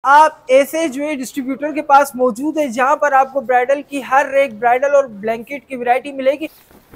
आप ऐसे जो है डिस्ट्रीब्यूटर के पास मौजूद है जहां पर आपको ब्राइडल की हर एक ब्राइडल और ब्लैंकेट की वैरायटी मिलेगी।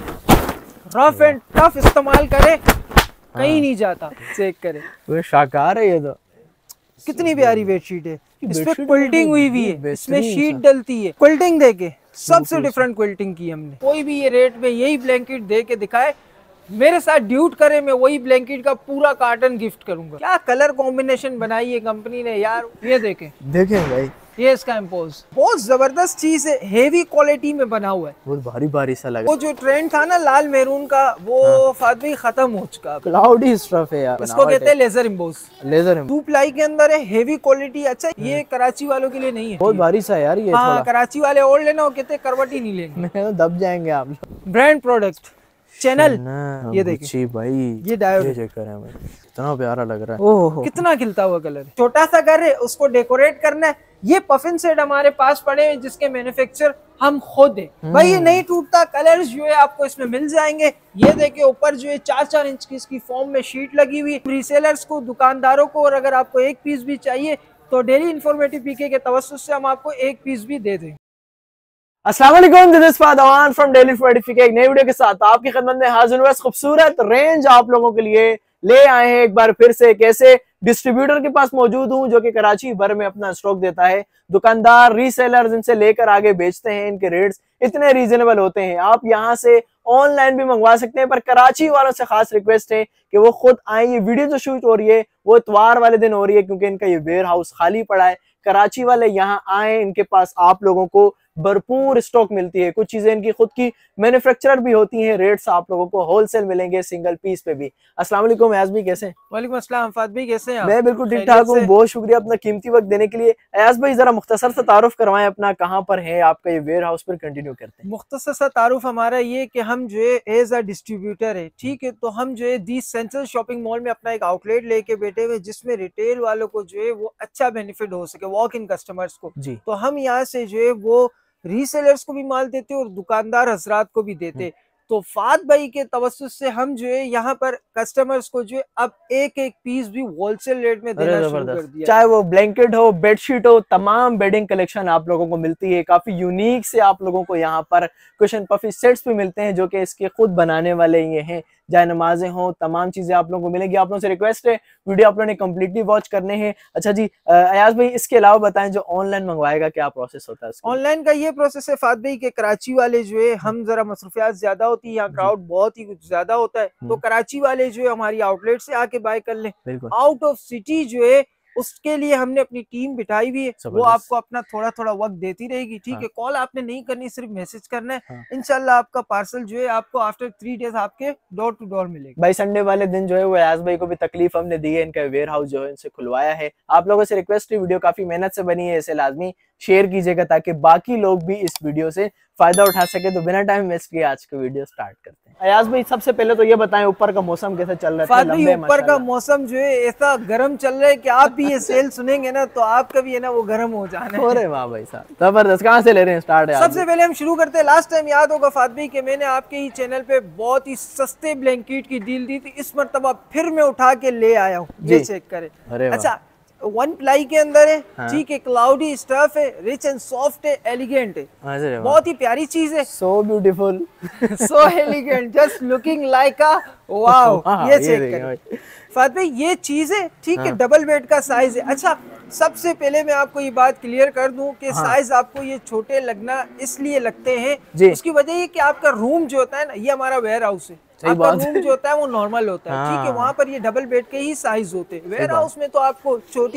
रफ एंड टफ इस्तेमाल करें, कहीं नहीं जाता। चेक करें, वो शाकार है ये तो। कितनी प्यारी बेडशीट है। इसमें क्विल्टिंग हुई हुई है, इसमें शीट डलती है। क्विल्टिंग देके सबसे डिफरेंट क्विल्टिंग की हमने। कोई भी ये रेट में यही ब्लैंकेट दे के दिखाए, मेरे साथ ड्यूट करे, मैं वही ब्लैंकेट का पूरा कार्टन गिफ्ट करूंगा। क्या कलर कॉम्बिनेशन बनाई है कंपनी ने यार। ये देखें भाई, ये इसका इम्पोज बहुत जबरदस्त चीज है, हेवी क्वालिटी में बना हुआ है। बहुत भारी भारी सा लगा। वो जो ट्रेंड था ना लाल मेरून का, वो फादवी खत्म हो चुका है। क्लाउडी स्टफ है यार, इसको कहते हैं लेजर इम्पोज। लेजर टू प्लाई के अंदर है, हेवी क्वालिटी। अच्छा, ये कराची वालों के लिए नहीं है, बहुत भारी सा यार ये। हाँ, कराची वाले और लेना, वो कहते हैं करवट ही नहीं लेंगे, दब जाएंगे आप। Brand product channel. ये देखिए भाई, ये डायोड चेक करें भाई, कितना प्यारा लग रहा है। ओहो, कितना खिलता हुआ कलर है। छोटा सा घर है, उसको डेकोरेट करना है। ये पफिन सेट हमारे पास पड़े हैं जिसके मैन्युफैक्चर हम खुद है भाई। ये नहीं टूटता। कलर्स जो है आपको इसमें मिल जाएंगे। ये देखिए ऊपर जो है 4-4 इंच की इसकी फॉर्म में शीट लगी हुई। रीसेलर्स को, दुकानदारों को, और अगर आपको एक पीस भी चाहिए तो डेली इन्फॉर्मेटिव पीके के तवस्सुस से हम आपको एक पीस भी दे दें। अस्सलाम वालेकुम, दिस इज फादवान फ्रॉम डेली फॉर्टिफिकेशन। एक नई वीडियो के साथ आपकी खिदमत में हाजिर हुआ। खूबसूरत रेंज आप लोगों के लिए ले आए हैं एक बार फिर से। कैसे डिस्ट्रीब्यूटर के पास मौजूद हूं जो कि कराची भर में अपना स्टॉक देता है। दुकानदार, रीसेलर्स इनसे लेकर आगे बेचते हैं। इनके रेट्स इतने रीजनेबल होते हैं, आप यहाँ से ऑनलाइन भी मंगवा सकते हैं। पर कराची वालों से खास रिक्वेस्ट है कि वो खुद आए। ये वीडियो जो शूट हो रही है वो इतवार वाले दिन हो रही है क्योंकि इनका ये वेयर हाउस खाली पड़ा है। कराची वाले यहाँ आए, इनके पास आप लोगों को भरपूर स्टॉक मिलती है। कुछ चीजें इनकी खुद की मैन्युफैक्चरर भी होती हैं। रेट्स आप लोगों को होलसेल मिलेंगे, सिंगल पीस पे भी। अस्सलाम वालेकुम अयाज भाई, कैसे हैं? वालेकुम अस्सलाम फाद भाई, कैसे हैं आप? मैं बिल्कुल ठीक ठाक हूँ, बहुत शुक्रिया अपना कीमती वक्त देने के लिए। अयाज भाई जरा मुख्तसर सा तारुफ करवाएं अपना, कहाँ पर है आपका ये वेयर हाउस, पर कंटिन्यू करते हैं। मुख्तसर सा तारुफ हमारा ये कि हम जो है एज अ डिस्ट्रीब्यूटर है, ठीक है। तो हम जो है दी सेंट्रल शॉपिंग मॉल में अपना एक आउटलेट लेके बैठे हुए जिसमें रिटेल वालों को जो है वो अच्छा बेनिफिट हो सके, वॉक इन कस्टमर्स को जी। तो हम यहाँ से जो है वो रीसेलर्स को भी माल देते और दुकानदार हजरात को भी देते। तो फाद भाई के तवस्सुस से हम जो है यहाँ पर कस्टमर्स को जो है अब एक एक पीस भी होलसेल रेट में देना शुरू कर दिया। चाहे वो ब्लैंकेट हो, बेडशीट हो, तमाम बेडिंग कलेक्शन आप लोगों को मिलती है। काफी यूनिक से आप लोगों को यहाँ पर कुशन पफी सेट्स भी मिलते हैं जो कि इसके खुद बनाने वाले ये हैं। जाए नमाजें हो, तमाम चीजें आप लोगों को मिलेगी। आप लोगों से रिक्वेस्ट है वीडियो आप लोगों ने कंप्लीटली वॉच करने हैं। अच्छा जी अयाज भाई, इसके अलावा बताएं जो ऑनलाइन मंगवाएगा क्या प्रोसेस होता है? ऑनलाइन का ये प्रोसेस है फाद भाई के कराची वाले जो है, हम जरा मसरूफियात ज्यादा होती है, यहाँ क्राउड बहुत ही ज्यादा होता है, तो कराची वाले जो है हमारी आउटलेट से आके बाय कर ले। आउट ऑफ सिटी जो है उसके लिए हमने अपनी टीम बिठाई हुई है, वो आपको अपना थोड़ा थोड़ा वक्त देती रहेगी, ठीक है। कॉल आपने नहीं करनी, सिर्फ मैसेज करना है। इंशाल्लाह आपका पार्सल जो है आपको आफ्टर 3 डेज आपके डोर टू डोर मिलेगा। भाई संडे वाले दिन जो है वो अयाज भाई को भी तकलीफ हमने दी है, इनका वेयर हाउस जो है इनसे खुलवाया है। आप लोगों से रिक्वेस्ट है, वीडियो काफी मेहनत से बनी है, इसे लाजमी शेयर कीजिएगा ताकि बाकी लोग भी इस वीडियो से फायदा उठा सके। तो बिना टाइम वेस्ट किए आज का वीडियो स्टार्ट करते हैं। अयाज भाई सबसे पहले तो ये बताएं ऊपर का मौसम कैसा चल रहा है? ऊपर का मौसम जो है ऐसा गर्म चल रहा है कि आप भी ये सेल सुनेंगे ना तो आपका भी है ना वो गर्म हो जाना है। अरे वाह भाई साहब, जबरदस्त। कहाँ से ले रहे हैं स्टार्ट? सबसे पहले हम शुरू करते हैं, लास्ट टाइम याद होगा फाद भाई कि मैंने आपके ही चैनल पे बहुत ही सस्ते ब्लैंकेट की डील दी थी। इस मरतबा फिर मैं उठा के ले आया हूँ, ये चेक करें। अच्छा, 1 प्लाई के अंदर है, ठीक है, क्लाउडी स्टफ है, रिच एंड सॉफ्ट है, एलिगेंट है, बहुत ही प्यारी चीज है। So beautiful, so elegant, just looking like a wow. ये चेक करें फाद भाई, ये चीज है, ठीक है, डबल बेड का साइज है। अच्छा, सबसे पहले मैं आपको ये बात क्लियर कर दूं कि साइज आपको ये छोटे लगना इसलिए लगते हैं, उसकी वजह ये कि आपका रूम जो होता है ना, ये हमारा वेयर हाउस है, आपका रूम जो होता है वो नॉर्मल होता है, ठीक है। वहाँ पर ये डबल बेड के ही साइज होते हैं। वेयर हाउस में तो आपको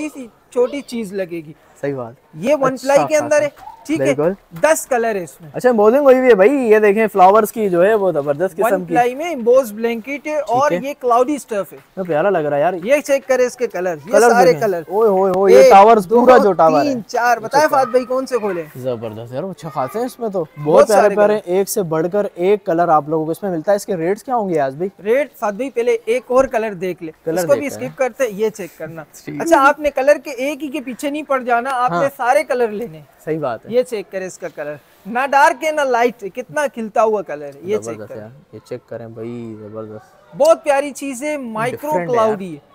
छोटी चीज लगेगी। सही बात। ये 1 प्लाई के अंदर है, ठीक है, 10 कलर है इसमें। अच्छा, एम्बोजिंग हुई है भाई, ये देखें फ्लावर्स की जो है वो जबरदस्त किस्म की। 1 प्लाई में एम्बोज ब्लैंकेट है और ये क्लाउडी स्टफ है, तो प्यारा लग रहा है यार। ये चेक करे इसके कलर, ये सारे कलर। ओए होए होए, ये टावर्स, पूरा जो टावर है। 3 4 बताए फाद भाई कौन से खोले? जबरदस्त यार, अच्छा खासे हैं इसमें तो, बहुत प्यारे प्यारे, एक से बढ़कर एक कलर आप लोगों को इसमें मिलता है। इसके रेट्स क्या होंगे आज भाई? रेट फाद भाई पहले एक और कलर देख ले, इसको भी स्किप करते, ये चेक करना। अच्छा, आपने कलर के एक ही के पीछे नहीं पड़ जाना, आपने सारे कलर लेने। सही बात है। ये चेक करें इसका कलर, ना डार्क है ना लाइट है, कितना खिलता हुआ कलर है। ये चेक करें, ये चेक करें भाई, जबरदस्त, बहुत प्यारी चीज है। माइक्रो क्लाउडी है,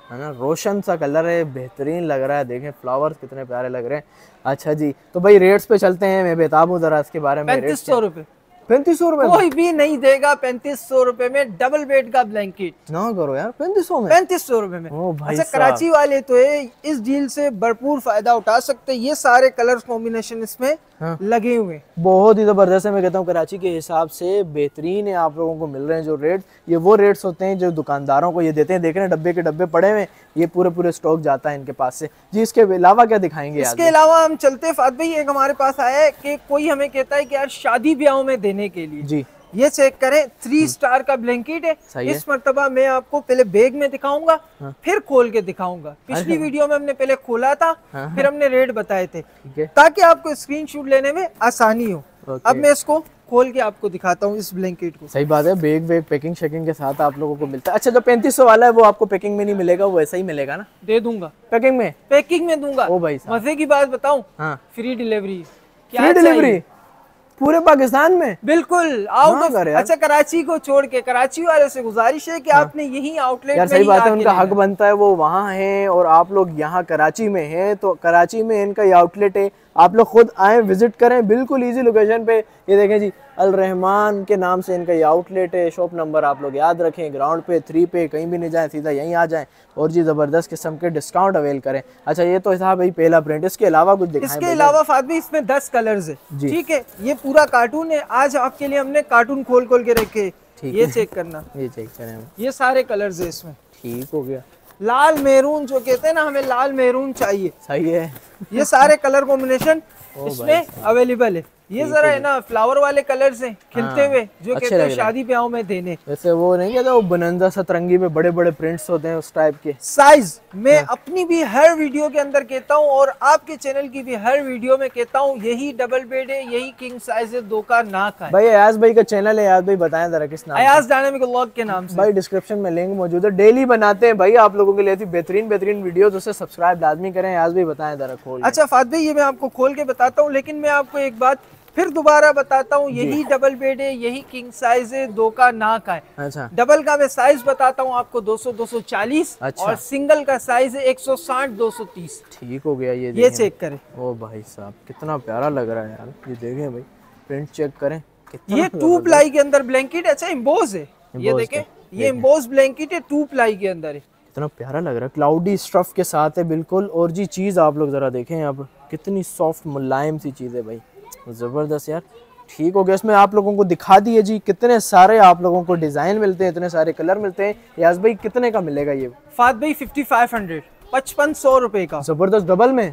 है ना, रोशन सा कलर है, बेहतरीन लग रहा है। देखें फ्लावर्स कितने प्यारे लग रहे हैं। अच्छा जी, तो भाई रेट्स पे चलते हैं, मैं बेताब हूँ जरा इसके बारे में। 3500 रुपए। 3500 रुपए कोई भी नहीं देगा 3500 रुपए में डबल बेड का ब्लैंकेट। ना करो यार, 3500 में, 3500 रुपए में। ओ भाई अच्छा कराची वाले तो इस डील से भरपूर फायदा उठा सकते हैं। ये सारे कलर कॉम्बिनेशन इसमें लगे हुए, बहुत ही जबरदस्त है। मैं कहता हूँ कराची के हिसाब से बेहतरीन है, आप लोगों को मिल रहे हैं जो रेट। ये वो रेट्स होते हैं जो दुकानदारों को ये देते हैं। देख रहे हैं डब्बे के डब्बे पड़े हुए, ये पूरे स्टॉक जाता है इनके पास से जी। इसके अलावा क्या दिखाएंगे? इसके अलावा हम चलते फात भाई, एक हमारे पास आया है कि कोई हमें कहता है कि यार शादी ब्याह में देने के लिए जी, ये चेक करें 3 स्टार का ब्लैंकेट है। इस मर्तबा मैं आपको पहले बैग में दिखाऊंगा, फिर खोल के दिखाऊंगा। पिछली वीडियो में हमने पहले खोला था, फिर हमने रेट बताए थे ताकि आपको स्क्रीनशॉट लेने में आसानी हो। अब मैं इसको खोल के आपको दिखाता हूँ इस ब्लैंकेट को। सही बात है, बैग पैकिंग शेकिंग के साथ आप लोगों को मिलता है। अच्छा, जो 3500 वाला है वो आपको पैकिंग में नहीं मिलेगा, वो ऐसा ही मिलेगा ना? दे दूंगा पैकिंग में दूंगा। ओ भाई मजे की बात बताऊं, फ्री डिलीवरी। फ्री डिलीवरी पूरे पाकिस्तान में, बिल्कुल आउट ऑफ। अच्छा कराची को छोड़ के, कराची वाले से गुजारिश है कि आपने यही आउटलेट यार, सही बात है, उनका हक बनता है, वो वहाँ है और आप लोग यहाँ कराची में हैं, तो कराची में इनका ये आउटलेट है। आप लोग खुद आए, विजिट करें, बिल्कुल इजी लोकेशन पे। ये देखें जी, अल रहमान के नाम से इनका ये आउटलेट है। शॉप नंबर आप लोग याद रखें, ग्राउंड पे 3 पे, कहीं भी नहीं जाएं, सीधा यहीं आ जाएं और जी जबरदस्त किस्म के डिस्काउंट अवेल करें। अच्छा, ये तो था भाई पहला प्रिंट। इसके अलावा कुछ दिखाएं? इसके अलावा फातमी इसमें 10 कलर्स है, ठीक है। ये पूरा कार्टून है, आज आपके लिए हमने कार्टून खोल के रखे। ये चेक करना, ये चेक करें, ये सारे कलर्स है इसमें। ठीक हो गया। लाल मेरून जो कहते हैं ना, हमें लाल मेरून चाहिए, सही है। ये सारे कलर कॉम्बिनेशन इसमें अवेलेबल है। ये जरा है ना फ्लावर वाले कलर्स हैं खिलते हुए, जो कहते हैं शादी ब्याह में देने। वैसे वो नहीं कहता, वो बनंदा सतरंगी में बड़े बड़े प्रिंट्स होते हैं उस टाइप के। साइज मैं अपनी भी हर वीडियो के अंदर कहता हूँ और आपके चैनल की भी हर वीडियो में कहता हूँ, यही डबल बेड है, यही किंग साइज है, 2 का ना का है। भाई अयाज भाई का चैनल है, अयाज भाई बताएं जरा किस नाम? अयाज डायनामिक व्लॉग के नाम से। भाई डिस्क्रिप्शन में लिंक मौजूद है, डेली बनाते हैं भाई आप लोगों के लिए बेहतरीन वीडियो, उसे सब्सक्राइब लाजमी करें। अयाज भाई बताएं जरा खोल। अच्छा फात भाई, ये मैं आपको खोल के बताता हूँ, लेकिन मैं आपको एक बात फिर दोबारा बताता हूँ, यही डबल बेड है, यही किंग साइज है, 2 का ना का है। अच्छा, डबल का मैं साइज बताता हूँ आपको 200-240। अच्छा। और सिंगल का साइज है 160-230। ठीक हो गया। ये चेक करें। ओ भाई साहब, कितना प्यारा लग रहा है यार, ये देखें भाई, प्रिंट चेक करें। ये 2 प्लाई के अंदर ब्लैंकेट। अच्छा, इम्बोज है, ये देखें, ये इम्बोज ब्लैंकेट है, 2 प्लाई के अंदर है। कितना प्यारा लग रहा है, क्लाउडी स्टफ के साथ है बिल्कुल। और जी चीज आप लोग जरा देखें यहाँ पर, कितनी सॉफ्ट मुलायम सी चीज है भाई, जबरदस्त यार। ठीक हो गया। इसमें आप लोगों को दिखा दिए जी, कितने सारे आप लोगों को डिजाइन मिलते हैं, इतने सारे कलर मिलते हैं। याज भाई कितने का मिलेगा ये? फात भाई 5500, 5500 रुपए का। जबरदस्त। डबल में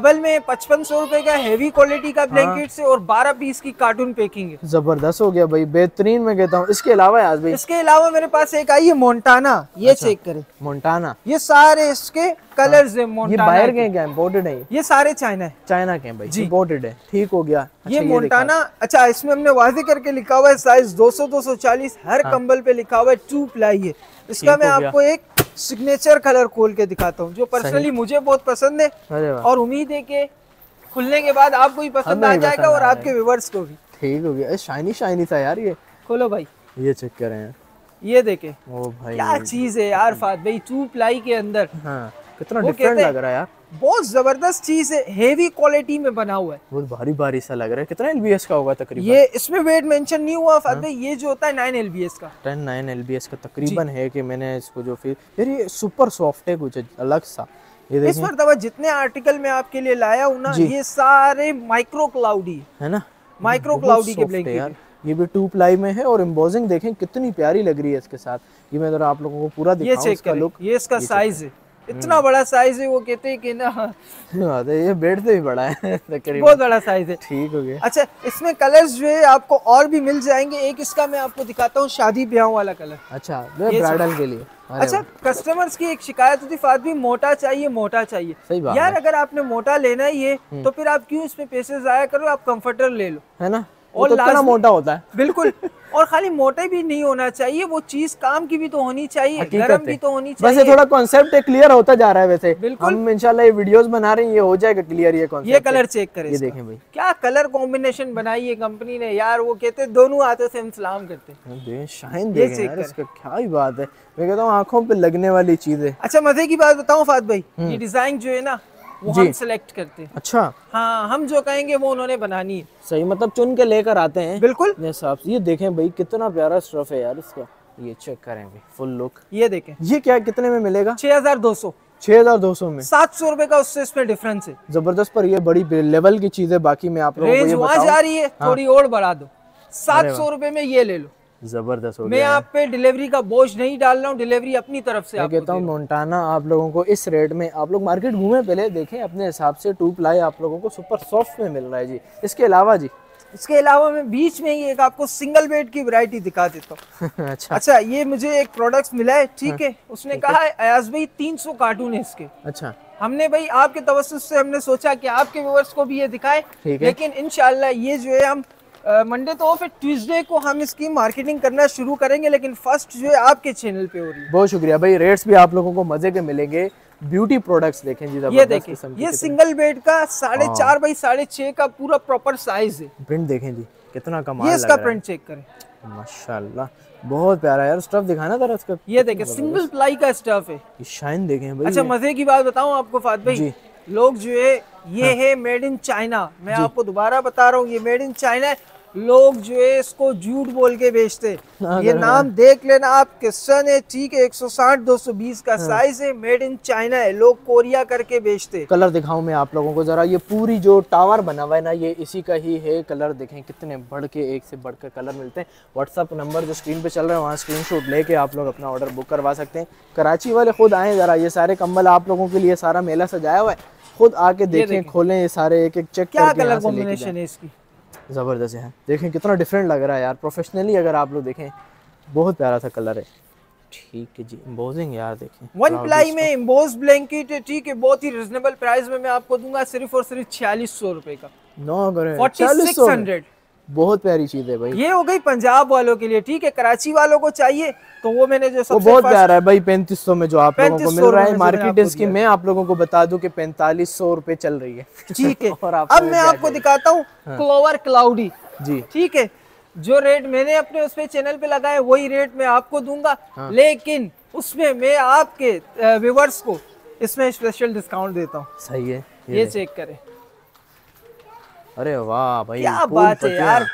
5500 रुपए का हेवी क्वालिटी का ब्लैंकेट से और 12 पीस की कार्टून पैकिंग है। जबरदस्त हो गया भाई, बेहतरीन मैं कहता हूँ। इसके अलावा याज भाई? इसके अलावा मेरे पास एक आई है मोंटाना, ये अच्छा, चेक करें। मोंटाना, ये सारे इसके कलर्स है मोंटाना। ये बाहर के क्या इंपोर्टेड है? ये सारे चाइना है, चाइना के हैं भाई, इंपोर्टेड है। ठीक हो गया। ये मोंटाना। अच्छा, इसमें हमने वाज़ेह करके लिखा हुआ है साइज 200-240, हर कंबल पे लिखा हुआ है 2 प्लाई है। इसका मैं आपको एक सिग्नेचर कलर खोल के दिखाता हूँ, जो पर्सनली मुझे बहुत पसंद है और उम्मीद है कि खुलने के बाद आपको भी पसंद आ जाएगा और आपके व्यूअर्स को भी। ठीक हो गया। शाइनी शाइनी था यार ये। खोलो भाई, ये चेक करें, ये देखें। ओ भाई क्या चीज है यार फात भाई, 2 प्लाई के अंदर। हाँ, कितना डिफरेंट लग रहा है यार, बहुत जबरदस्त चीज है, हेवी क्वालिटी में बना हुआ है, बहुत भारी भारी सा लग रहा है। कितना एलबीएस का होगा तकरीबन? ये इसमें वेट मेंशन नहीं हुआ फात भाई, ये जो होता है 9 एलबीएस का, 9 एलबीएस का तकरीबन है। कि मैंने इसको जो फिर यार ये सुपर सॉफ्ट है कुछ अलग सा। ये इस पर जितने आर्टिकल मैं आपके लिए लाया हूँ ना, ये सारे माइक्रो क्लाउडी है ना, माइक्रो क्लाउडी के ब्लैंकेट यार। ये भी 2 प्लाई में है और एम्बोजिंग देखें कितनी प्यारी लग रही है इसके साथ। ये मैं जरा आप लोगों को पूरा दिखाऊं इसका लुक। ये इसका साइज है, इतना बड़ा साइज है, वो कहते हैं कि ना ये बेड से भी बड़ा है बहुत बड़ा साइज है। ठीक हो गया। अच्छा, इसमें कलर्स जो है आपको और भी मिल जाएंगे। एक इसका मैं आपको दिखाता हूँ, शादी ब्याह वाला कलर। अच्छा, ब्राइडल के लिए। अच्छा, कस्टमर्स की एक शिकायत होती फात भी, मोटा चाहिए मोटा चाहिए। सही बात यार, अगर आपने मोटा लेना ही है तो फिर आप क्यों इसमें पैसे जाया करो, आप कंफर्टर ले लो, है ना। वो तो इतना मोटा होता है। बिल्कुल। और खाली मोटा भी नहीं होना चाहिए, वो चीज काम की भी तो होनी चाहिए, गर्म भी तो होनी चाहिए। वैसे थोड़ा कॉन्सेप्ट क्लियर होता जा रहा है वैसे। बिल्कुल। हम इंशाल्लाह ये वीडियोस बना रहे हैं, ये हो जाएगा क्लियर ये कॉन्सेप्ट। ये कलर चेक करें, ये देखें भाई, क्या कलर कॉम्बिनेशन बनाई है कंपनी ने यार। वो कहते दोनों हाथों से हम सलाम करते। शाइन देखें यार, इसका क्या ही बात है। मैं कहता हूँ आंखों पे लगने वाली चीज है। अच्छा मजे की बात बताऊं फात भाई, ये डिजाइन जो है ना वो हम सिलेक्ट करते हैं। अच्छा। हाँ, हम जो कहेंगे वो उन्होंने बनानी है। सही, मतलब चुन के लेकर आते हैं। बिल्कुल। ये देखें भाई कितना प्यारा स्टफ है यार इसका। ये चेक करें भाई, फुल लुक। ये देखें, ये क्या कितने में मिलेगा? 6200। 6200 में 700 रुपए का उससे इसमें डिफरेंस है। जबरदस्त। पर ये बड़ी लेवल की चीज है। बाकी मैं आप लोगों को ये वहां जा रही है, थोड़ी और बढ़ा दो, 700 रुपए में ये ले लो। जबरदस्त हो गया। मैं आप पे डिलीवरी का बोझ नहीं डाल रहा हूँ, डिलीवरी अपनी तरफ से। मैं कहता हूँ मोंटाना आप लोगों को इस रेट में, आप लोग मार्केट घूमे पहले देखें अपने हिसाब से, 2 प्लाई आप लोगों को सुपर सॉफ्ट में मिल रहा है जी। इसके अलावा जी, इसके अलावा मैं बीच में ही एक आपको सिंगल बेड की वैरायटी दिखा देता हूँ। अच्छा, ये मुझे एक प्रोडक्ट मिला है, ठीक है। उसने कहा है अयाज भाई 300 कार्टून है इसके। अच्छा। हमने भाई आपके तवज्जुह से हमने सोचा कि आपके व्यूअर्स को भी ये दिखाए, लेकिन इंशाल्लाह ये जो है हम मंडे तो फिर ट्यूसडे को हम इसकी मार्केटिंग करना शुरू करेंगे, लेकिन फर्स्ट जो है आपके चैनल पे हो रही है। बहुत शुक्रिया भाई। रेट्स भी आप लोगों को मजे के मिलेंगे। ब्यूटी प्रोडक्ट्स देखें जी, ये देखें, ये सिंगल बेड का 4.5 बाई 6.5 का पूरा प्रॉपर साइज है। प्रिंट देखें जी, कितना कमाल ये इसका प्रिंट चेक करें, माशाल्लाह बहुत प्यारा यार। स्टफ दिखाना जरा इसका। ये देखें, सिंगल प्लाई का स्टफ है। ये शाइन देखें भाई। अच्छा मजे की बात बताऊं आपको फात भाई, लोग जो है ये है मेड इन चाइना। मैं आपको दोबारा बता रहा हूँ, ये मेड इन चाइना है। लोग जो है इसको झूठ बोल के बेचते। ये नाम देख लेना आप, किसन है, ठीक है, 160-220 का साइज है, मेड इन चाइना है, लोग कोरिया करके बेचते। कलर दिखाऊं मैं आप लोगों को जरा। ये पूरी जो टावर बना हुआ है ना, ये इसी का ही है। कलर देखें कितने बढ़ के, एक से बढ़कर कलर मिलते हैं। व्हाट्सअप नंबर जो स्क्रीन पे चल रहा है वहाँ स्क्रीनशॉट लेके आप लोग अपना ऑर्डर बुक करवा सकते हैं। कराची वाले खुद आए जरा, ये सारे कंबल आप लोगों के लिए सारा मेला सजाया हुआ है, खुद आके देखें, खोलें, ये सारे एक एक चेक क्या कलर कॉम्बिनेशन है इसकी, जबरदस्त है। देखें कितना डिफरेंट लग रहा है यार। प्रोफेशनली अगर आप लोग देखें, बहुत प्यारा सा कलर है। ठीक है जी, एम्बोजिंग यार देखें, 1 प्लाई में एम्बोज ब्लैंकेट है, ठीक है। बहुत ही रिजनेबल प्राइस में मैं आपको दूंगा, सिर्फ और सिर्फ 4600 रुपए का। 4600, बहुत प्यारी चीज है भाई। ये हो गई पंजाब वालों के लिए, ठीक है। कराची वालों को चाहिए तो वो मैंने जो सबसे बहुत प्यारा है भाई, 3500 में जो आप लोगों को मिल रहा है। मार्केट इसकी मैं आप लोगों को बता दूं कि 4500 रुपए चल रही है, ठीक है। और अब मैं आपको दिखाता हूँ क्लोवर क्लाउडी जी, ठीक है। जो रेट मैंने अपने उस पे चैनल पे लगाए वही रेट मैं आपको दूंगा, लेकिन उसमें मैं आपके व्यूअर्स को इसमें स्पेशल डिस्काउंट देता हूँ। सही है, ये चेक करें। अरे वाह भाई, क्या बात है यार,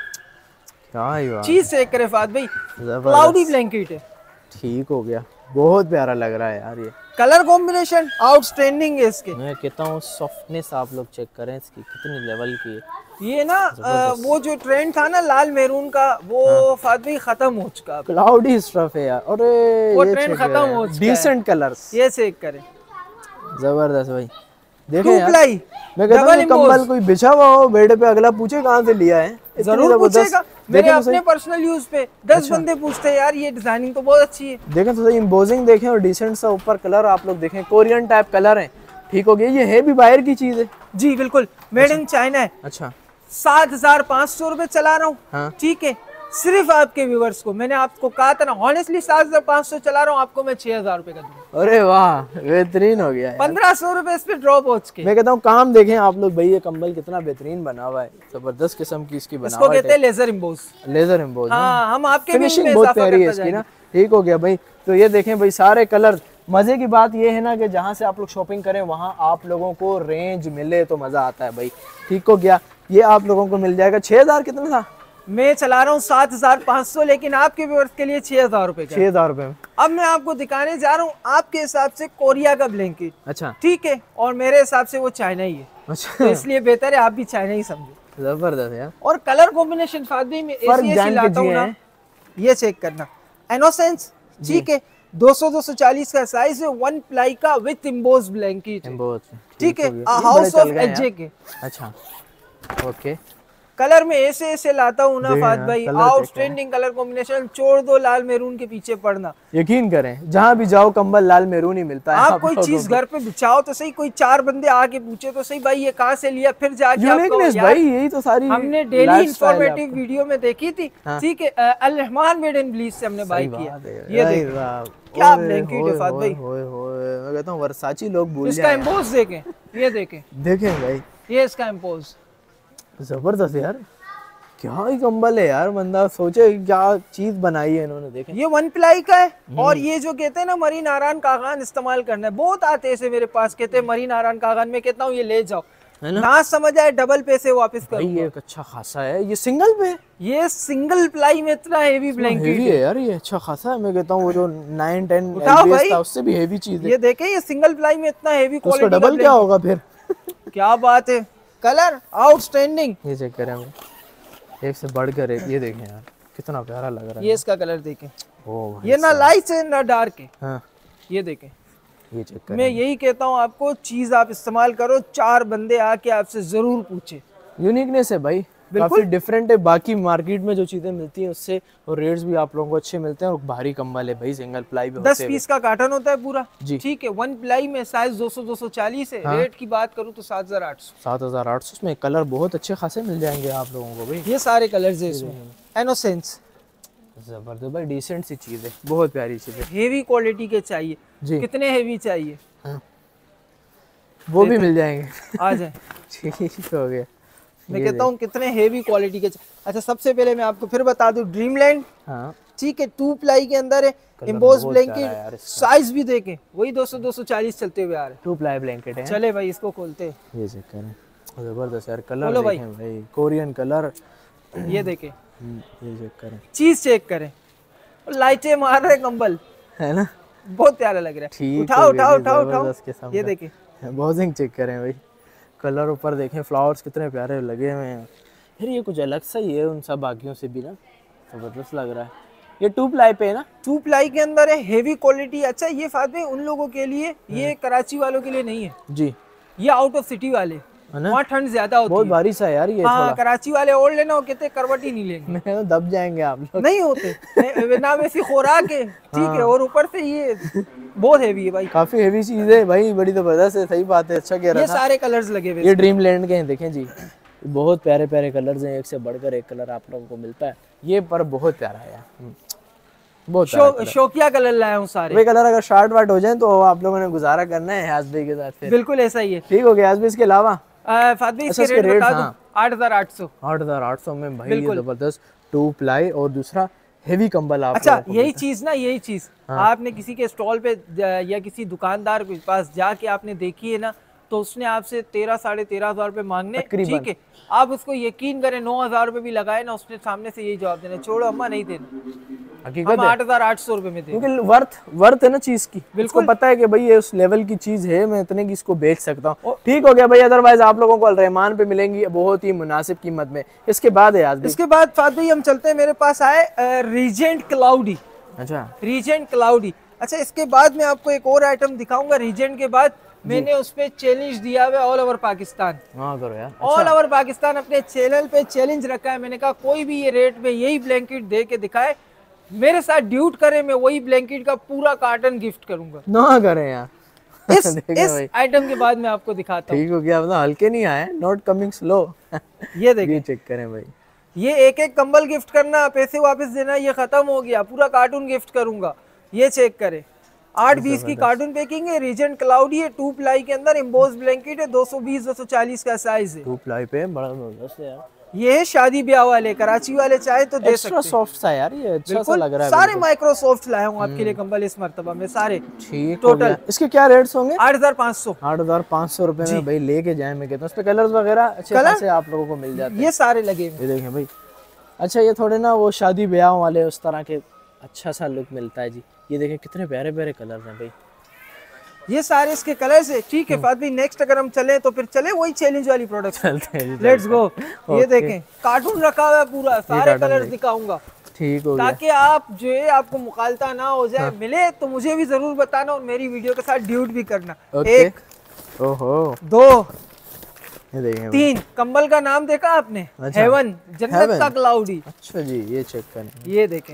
चीज चेक करे फात भाई, क्लाउडी ब्लैंकेट है। ठीक हो गया, बहुत प्यारा लग रहा है यार। ये कलर कॉम्बिनेशन आउटस्टैंडिंग है इसके। मैं कहता हूँ सॉफ्टनेस आप लोग चेक करें इसकी, कितनी लेवल की है। ये ना वो जो ट्रेंड था ना लाल मैरून का, वो फात भाई खत्म हो चुका। क्लाउडी स्टफ है यार, अरे वो ट्रेंड खत्म हो चुका। डिसेंट कलर्स, ये चेक करें, जबरदस्त भाई। देखें यार, मैं कहता हूँ कंबल कोई बिछा हुआ हो बेड पे, अगला पूछे कहाँ से लिया है, जरूर पूछेगा। मेरे अपने पर्सनल यूज पे 10 बंदे पूछते हैं यार, ये डिजाइनिंग तो बहुत अच्छी है। देखें तो सही, एम्बोजिंग देखें और डिसेंट सा ऊपर कलर आप लोग देखें, कोरियन टाइप कलर है। ठीक हो गया, ये है भी बाहर की चीज है जी, बिल्कुल मेड इन चाइना है। अच्छा, 7500 रुपए चला रहा हूँ, ठीक है। सिर्फ आपके व्यूवर्स को, मैंने आपको कहा था ना ऑनेस्टली 7500 चला रहा हूँ, आपको मैं 6000 रुपए का दूंगा। अरे वाह, बेहतरीन हो गया, 1500 रुपए इस पे ड्रॉप हो चुके। मैं कहता हूँ काम देखें आप लोग भाई, ये कंबल कितना बेहतरीन बना हुआ है, जबरदस्त किस्म की इसकी बनावट है। इसको कहते हैं लेजर एम्बोज। लेजर एम्बोज, हाँ, हम आपके फिनिशिंग बहुत प्यारी है इसकी ना। ठीक हो गया भाई, तो ये देखें भाई सारे कलर। मजे की बात ये है ना कि जहाँ से आप लोग शॉपिंग करें वहाँ आप लोगों को रेंज मिले तो मजा आता है भाई। ठीक हो गया, ये आप लोगों को मिल जाएगा 6000 कितना था, मैं चला रहा हूँ 7500, लेकिन आपके व्यूअर्स के लिए 6000 रुपए, 6000 रुपए में। अब मैं आपको दिखाने जा रहा हूँ आपके हिसाब से कोरिया का ब्लैंकेट। अच्छा, ठीक है, और मेरे हिसाब से वो चाइना ही है। अच्छा, तो इसलिए बेहतर है आप भी चाइना ही समझो। जबरदस्त यार। और कलर कॉम्बिनेशन फादी में ऐसी लाता हूँ ना, ये चेक करना, इनोसेंस, ठीक है, 200-240 का साइज है, 1 प्लाई का विद एम्बोज ब्लैंकेट, ठीक है, हाउस ऑफ एजे के। अच्छा, ओके। कलर में ऐसे ऐसे लाता हूँ ना देखें फात यार, भाई, कलर आउटस्टैंडिंग कलर कॉम्बिनेशन, छोड़ दो लाल मैरून के पीछे पड़ना। यकीन करें जहाँ भी जाओ कंबल लाल मैरून ही मिलता है। आप कोई चीज घर पे बिछाओ तो सही, कोई 4 बंदे आके पूछे तो सही भाई ये कहाँ से लिया, फिर जाके आप कहो यूनिकनेस यार भाई, यही तो सारी हमने डेली लाइफस्टाइल है इंफॉर्मेटिव आपका। वीडियो में देखी थी, हाँ। ठीक है, Al Rahman made in bleach से हमने बाय सही किया। बात है। ये अरे देखो वाह, क्या ओए ब्लैंकेट है फात भाई, होए होए, मैं कहता हूँ वर्साची लोग भूल इसका जाएं। एम्पोज देखें, ये देखें, देखें भाई, ये इसका एम्पोज, जबरदस्त यार, क्या ही कंबल है यार, बंदा सोचे क्या चीज बनाई है इन्होंने। देखें ये 1 प्लाई का है। और ये जो कहते हैं ना मरीन आरान कागान इस्तेमाल करना है, बहुत आते हैं ऐसे मेरे पास, कहते हैं मरीन आरान कागान, में कहता हूँ ये ले जाओ, है ना ना समझ आए डबल पैसे वापस भाई, करूंगा। ये एक अच्छा खासा है, ये सिंगल पे ये सिंगल प्लाई में इतना हेवी ब्लैंकेट हेवी है, है यार, ये अच्छा खासा है। मैं कहता हूँ वो जो 9-10 उठाओ LBS भाई। था उससे भी हेवी चीज है। ये देखें, ये सिंगल प्लाई में इतना हेवी तो उसका क्वालिटी डबल क्या होगा फिर? क्या बात है, कलर आउटस्टैंडिंग। ये चेक करें हम, एक से बढ़कर एक, ये देखें यार कितना प्यारा लग रहा है। ये इसका कलर देखें, ओ भाई ये ना लाइट है ना डार्क है, हाँ, ये देखें। ये चेक करें। मैं यही कहता हूँ आपको, चीज आप इस्तेमाल करो, 4 बंदे आके आपसे जरूर पूछे। यूनिकनेस है भाई, काफी डिफरेंट है बाकी मार्केट में जो चीजें मिलती हैं उससे, और रेट्स भी आप लोगों को अच्छे मिलते हैं। और भारी कंबल है भाई, सिंगल प्लाई पे 10 पीस का कार्टन होता है पूरा जी। ठीक है, 1 प्लाई में साइज 200-240 है। रेट की बात करूँ तो 7800। 7800 उसमें कलर बहुत अच्छे खासे मिल जाएंगे आप लोगों को भाई। ये सारे कलर्स है इसमें, इनोसेंस, जबरदस्त भाई, डिसेंट सी चीज है, बहुत प्यारी चीज है हेवी क्वालिटी के चाहिए जी। कितने हेवी चाहिए हाँ, वो भी मिल जाएंगे। आ जाए। ठीक हो गया। मैं कहता हूँ कितने हेवी क्वालिटी के अच्छा, सबसे पहले मैं आपको फिर बता दूं, ड्रीमलैंड हाँ, ठीक है, 2 प्लाई के अंदर है, एम्बोस ब्लैंकेट, साइज भी देखें वही 200-240 चलते हुए आ रहे हैं। 2 प्लाई ब्लैंकेट है। चले भाई इसको खोलते हैं, ये चेक करें, जबरदस्त यार, कलर बोलो भाई। देखें भाई, कोरियन कलर। ये देखें, ये चेक करें, चीज चेक करें, लाइटें मार रहे कंबल, है ना, बहुत प्यारा लग रहा है। ठीक उठाओ हो गया उठाओ जी, उठाओ जबरदस्त उठाओ, किस्म ये का। देखें, बॉजिंग चेक करें भाई, कलर ऊपर देखें, फ्लावर्स कितने प्यारे लगे हुए हैं यार, ये कुछ अलग सा ही है उन सब बाकियों से भी ना, जबरदस्त लग रहा है। ये 2 प्लाई पे है ना, 2 प्लाई के अंदर है, हेवी क्वालिटी। अच्छा ये फायदे उन लोगों के लिए, ये कराची वालों के लिए नहीं है, जी, ये आउट ऑफ सिटी वाले, है ना, वहाँ ठंड ज्यादा होती बहुत है। भारी सा है यार ये हाँ, थोड़ा। कराची वाले ओढ़ लेना, वो कहते करवट ही नहीं लेंगे, मैं तो दब जाएंगे आप लोग। नहीं होते ना वैसी खुराक है ठीक है, और ऊपर से ये बहुत हेवी है भाई। काफी हेवी चीज है भाई, बड़ी जबरदस्त है, सही बात है, अच्छा कह रहा ये था। सारे कलर्स लगे हुए ये ड्रीम लैंड के हैं, देखें जी, बहुत प्यारे प्यारे कलर्स हैं, एक से बढ़कर एक कलर आप लोगों को मिलता है। ये पर बहुत प्यारा है यार, बहुत प्यारा शौकिया कलर लाया हूँ सारे। वे कलर अगर शार्ट वार्ट हो जाए तो आप लोगों ने गुजारा करना है याज भाई के साथ फिर। बिल्कुल ऐसा ही है। ठीक हो गया याज भाई, इसके अलावा फादवी अच्छा, इसके रेट बता दूं, 8,800। 8,800 में भाई ये जबरदस्त 2 प्लाई और दूसरा हेवी कंबल आप अच्छा लोगों को यही चीज ना, यही चीज आपने किसी के स्टॉल पे या किसी दुकानदार के पास जाके आपने देखी है ना, तो उसने आपसे 13-13,500 रुपए मांगने, ठीक है, आप उसको यकीन करें 9,000 रुपए भी लगाए ना, उसने सामने से यही जवाब देना, छोड़ो अम्मा नहीं देना, हकीकत हम 8,800 रुपए में देंगे। क्योंकि वर्थ है ना चीज की, बिल्कुल पता है कि भाई ये उस लेवल की चीज है, मैं इतने की इसको बेच सकता हूँ। ठीक हो गया भाई, अदरवाइज आप लोगों को अल रहमान पे मिलेंगी बहुत ही मुनासिब कीमत में। इसके बाद है आज इसके बाद फादवी हम चलते हैं, मेरे पास आए रीजेंट क्लाउडी। अच्छा, रीजेंट क्लाउडी। अच्छा इसके बाद मैं आपको एक और आइटम दिखाऊंगा, रीजेंट के बाद मैंने उस पे चैलेंज दिया हुआ ऑल ओवर पाकिस्तान। हाँ करो यार, ऑल ओवर पाकिस्तान अपने चैनल पे चैलेंज रखा है, मैंने कहा कोई भी ये रेट में यही ब्लैंकेट दे के दिखाए, मेरे साथ ड्यूट करे, मैं वही ब्लैंकेट का पूरा कार्टन गिफ्ट करूंगा। ना करें यार। इस आइटम के बाद मैं आपको दिखाता हूँ। ठीक हो गया, मतलब हल्के नहीं आए, नॉट कमिंग स्लो। ये देखिए, ये चेक करें भाई, ये एक एक कंबल गिफ्ट करना, पैसे वापस देना, ये खत्म हो गया, पूरा कार्टून गिफ्ट करूंगा। ये चेक करें, 8-20 की कार्टून पैकिंग है, रीजेंट क्लाउडी है, 2 प्लाई के अंदर, एम्बोस ब्लैंकेट है, 220-240 का साइज है। 2 प्लाई पे बड़ा जबरदस्त है यार। ये है शादी ब्याह वाले, कराची वाले चाहे तो दे सकते हैं। सॉफ्ट सा यार, ये अच्छा सा लग रहा है। सारे माइक्रोसॉफ्ट लाया हूँ आपके लिए कंबल इस मर्तबा में, सारे ठीक टोटल। इसके क्या रेट्स होंगे? 8,500। 8,500 रुपए में भाई लेके जाए, मैं कहता हूँ। इस पे कलर्स वगैरह अच्छे खासे आप लोगों को मिल जाते हैं, ये सारे लगे हुए। ये देखें भाई, अच्छा ये थोड़े ना वो शादी ब्याह वाले उस तरह के अच्छा सा लुक मिलता है जी। ये देखें कितने प्यारे प्यारे कलर्स हैं भाई, ये सारे इसके कलर्स है। ठीक है फादवी, नेक्स्ट अगर हम चले तो फिर चले वही चैलेंज वाली प्रोडक्ट, चलते हैं जी, लेट्स गो। ये देखें कार्टून रखा हुआ है पूरा, सारे कलर्स दिखाऊंगा ठीक हो गया। ताकि आप जो है आपको मुखालता ना हो जाए। मिले तो मुझे भी जरूर बताना और मेरी वीडियो के साथ ड्यूट भी करना। 1 ओहो 2 ये देखें। 3 कंबल का नाम देखा आपने? अच्छा। हेवन, जन्नत Heaven? का क्लाउडी। अच्छा जी, ये चेक करें। ये देखें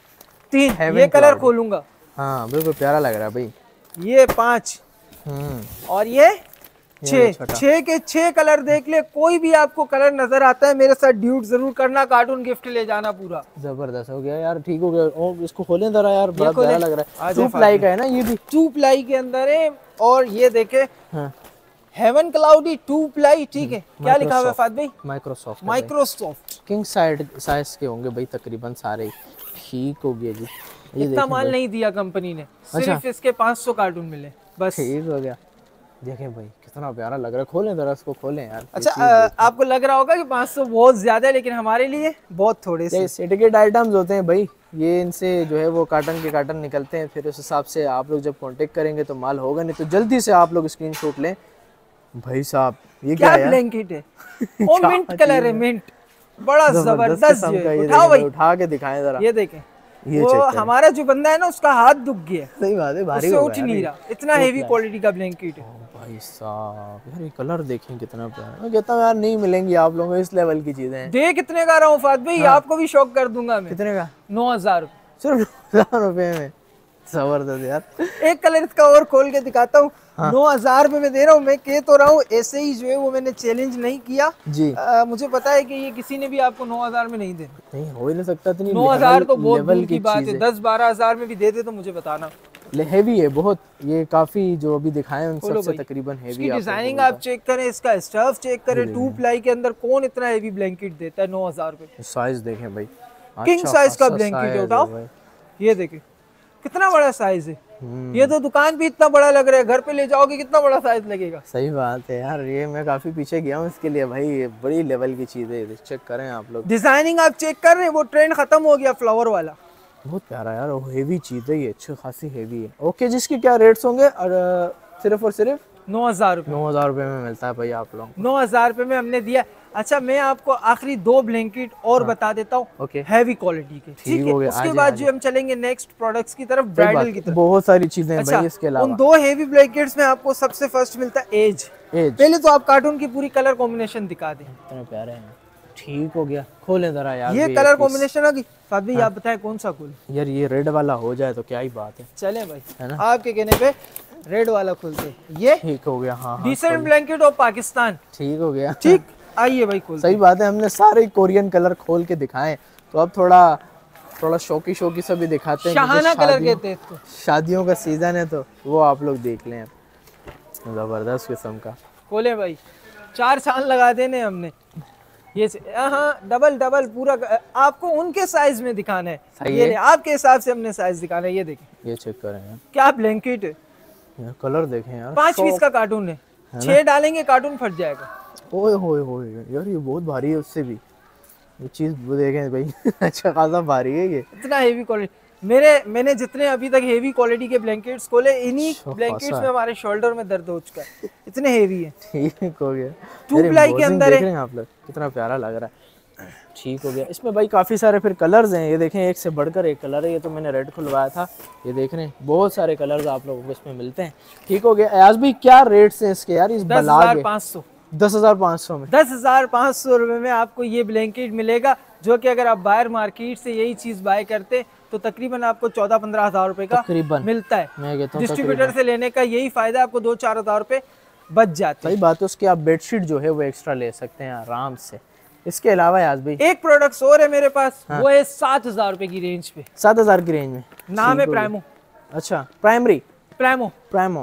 3, Heaven ये कलर cloud। खोलूंगा, हाँ बिल्कुल प्यारा लग रहा है भाई। ये 5 और ये ये 6। छोटा। 6 के 6 कलर देख ले, कोई भी आपको कलर नजर आता है मेरे साथ ड्यूट जरूर करना, कार्टून गिफ्ट ले जाना पूरा। जबरदस्त हो गया यार, ठीक हो गया। और इसको खोलें जरा यार, बड़ा खोलें। प्यारा लग रहा है। आ जाए 2 प्लाई का है ना ये भी? 2 प्लाई के अंदर है। और ये देखे हाँ। हेवन क्लाउडी 2 प्लाई, ठीक है। क्या लिखा हुआ है फात भाई? माइक्रोसॉफ्ट। माइक्रोसॉफ्ट किंग साइज के होंगे भाई तकरीबन सारे। ठीक हो गया जी। ये इतना माल नहीं दिया कंपनी ने, सिर्फ इसके 500 कार्टून मिले बस। ठीक हो गया। देखें भाई कितना प्यारा लग रहा है, खोलें जरा इसको, खोलें यार। अच्छा आपको लग रहा होगा कि 500 बहुत ज्यादा है, लेकिन हमारे लिए बहुत थोड़े से। सिंडिकेट आइटम्स होते हैं भाई, ये इनसे जो है वो कार्टन के कार्टन निकलते हैं, फिर उस हिसाब से आप लोग जब कांटेक्ट करेंगे तो माल होगा, नहीं तो जल्दी से आप लोग स्क्रीनशॉट लें। भाई साहब ये क्या है? ब्लैंकेट है वो मिंट कलर है, मिंट, बड़ा जबरदस्त। उठाओ भाई, उठा के दिखाएं जरा। ये देखें, ये वो हमारा जो बंदा है ना उसका हाथ दुख गया। सही बात है, भारी उससे हो उठ गया नहीं रहा, इतना हेवी क्वालिटी का ब्लैंकेट है। भाई साहब यार, ये कलर देखें कितना प्यारा। मैं कहता हूँ यार नहीं मिलेंगी आप लोगों को इस लेवल की चीजें। दे कितने का रहा हूँ फात भाई? आपको भी शौक कर दूंगा मैं। कितने का? 9,000 सिर्फ 9,000 रुपए में? जबरदस्त यार। एक कलर इसका और खोल के दिखाता हूँ। 9,000 रुपए में दे रहा हूँ। मैं कह तो रहा हूँ ऐसे ही जो है वो मैंने चैलेंज नहीं किया जी। मुझे पता है कि ये किसी ने भी आपको 9,000 में नहीं देना। नहीं हो ही नहीं सकता। 9,000 तो बहुत दूर की बात है, 10-12 हजार में भी दे दे तो मुझे बताना। हैवी है बहुत, ये काफी जो अभी दिखाए उन सबसे तकरीबन हैवी। इसकी डिजाइनिंग आप चेक करें, इसका स्टफ चेक करें। 2 प्लाई के अंदर कौन इतना हेवी ब्लैंकेट देता है 9,000 रुपए? साइज देखें भाई, किंग साइज का ब्लैंकेट है। उठाओ, ये देखें कितना बड़ा साइज है। ये तो दुकान पे इतना बड़ा लग रहा है, घर पे ले जाओगे कितना बड़ा साइज लगेगा। सही बात है यार, ये मैं काफी पीछे गया हूँ इसके लिए भाई, ये बड़ी लेवल की चीज है। चेक करें आप लोग, डिजाइनिंग आप चेक कर रहे हैं, वो ट्रेंड खत्म हो गया फ्लावर वाला। बहुत प्यारा यार, वो हेवी चीज है ये, अच्छी खासी हेवी है। ओके, जिसकी क्या रेट्स होंगे? और सिर्फ 9,000 रुपए। 9,000 रुपए में मिलता है भाई आप लोग। 9,000 रुपए में हमने दिया। अच्छा मैं आपको आखिरी 2 ब्लैंकेट और बता देता हूँ, ओके, हैवी क्वालिटी के, ठीक है। उसके बाद जो हम चलेंगे नेक्स्ट प्रोडक्ट्स की तरफ, ब्राइडल की तरफ। बहुत सारी चीजें हैं भाई इसके अलावा। उन 2 हेवी ब्लैंकेट्स में आपको सबसे फर्स्ट मिलता है एज। पहले तो आप कार्टून की पूरी कलर कॉम्बिनेशन दिखा दें। इतने प्यारे हैं। ठीक हो गया, खोलें जरा यार। ये कलर कॉम्बिनेशन होगी साथ भी, आप बताएं कौन सा खोल? यार ये रेड वाला हो जाए तो क्या ही बात है। चले भाई, है ना? आपके कहने पे रेड वाला खोलते। ये ठीक हो गया। हाँ डिसेंट ब्लैंकेट ऑफ पाकिस्तान। ठीक हो गया। ठीक, आइए भाई खोल। सही बात है, हमने सारे कोरियन कलर खोल के दिखाए, तो अब थोड़ा शौकी सा भी दिखाते हैं। शाहाना कलर कहते हैं इसको। शादियों का सीजन है तो वो आप लोग देख लें। जबरदस्त किस्म का। खोले भाई, 4 चांद लगा देने हमने। ये हाँ, डबल पूरा आपको उनके साइज में दिखाना है। ये आपके हिसाब से हमने साइज दिखाना है। ये देखें, ये चेक करें यार, क्या ब्लैंकेट है। यार कलर देखें यार, 5 पीस का कार्टून है। 6 डालेंगे कार्टून फट जाएगा। ओए होए यार, ये बहुत भारी है उससे भी। ये चीज वो देखें भाई अच्छा खासा भारी है ये। इतना हेवी क्वालिटी। मैंने जितने अभी तक हेवी क्वालिटी के ब्लैंकेट्स खोले, इन्हीं ब्लैंकेट्स में हमारे शोल्डर में दर्द हो चुका है, इतने हेवी है। ठीक हो गया। 2 प्लाई के अंदर है, आप लोग कितना प्यारा लग रहा है। ठीक हो गया। इसमें भाई काफी सारे फिर कलर्स हैं, ये देखें एक से बढ़कर एक कलर है। ये तो मैंने रेड खुलवाया था, ये देख रहे हैं बहुत सारे कलर्स आप लोगों को इसमें मिलते हैं। ठीक हो गया। अयाज भाई क्या रेट्स हैं इसके यार? इस 10,500 10,500 में 10,500 रुपए में आपको ये ब्लैंकेट मिलेगा, जो कि अगर आप बाहर मार्केट से यही चीज बाय करते तो तकरीबन आपको 14-15 हजार रुपए का मिलता है। मैं कहता हूं डिस्ट्रीब्यूटर से लेने का यही फायदा, आपको 2-4 हजार रुपए बच जाते हैं। सही बात है। उसकी आप बेडशीट जो है वो एक्स्ट्रा ले सकते हैं आराम से। इसके अलावा याद भाई एक प्रोडक्ट और है मेरे पास, वो है 7,000 रुपए की रेंज पे। 7,000 की रेंज में नाम है प्राइमो। अच्छा, प्राइमो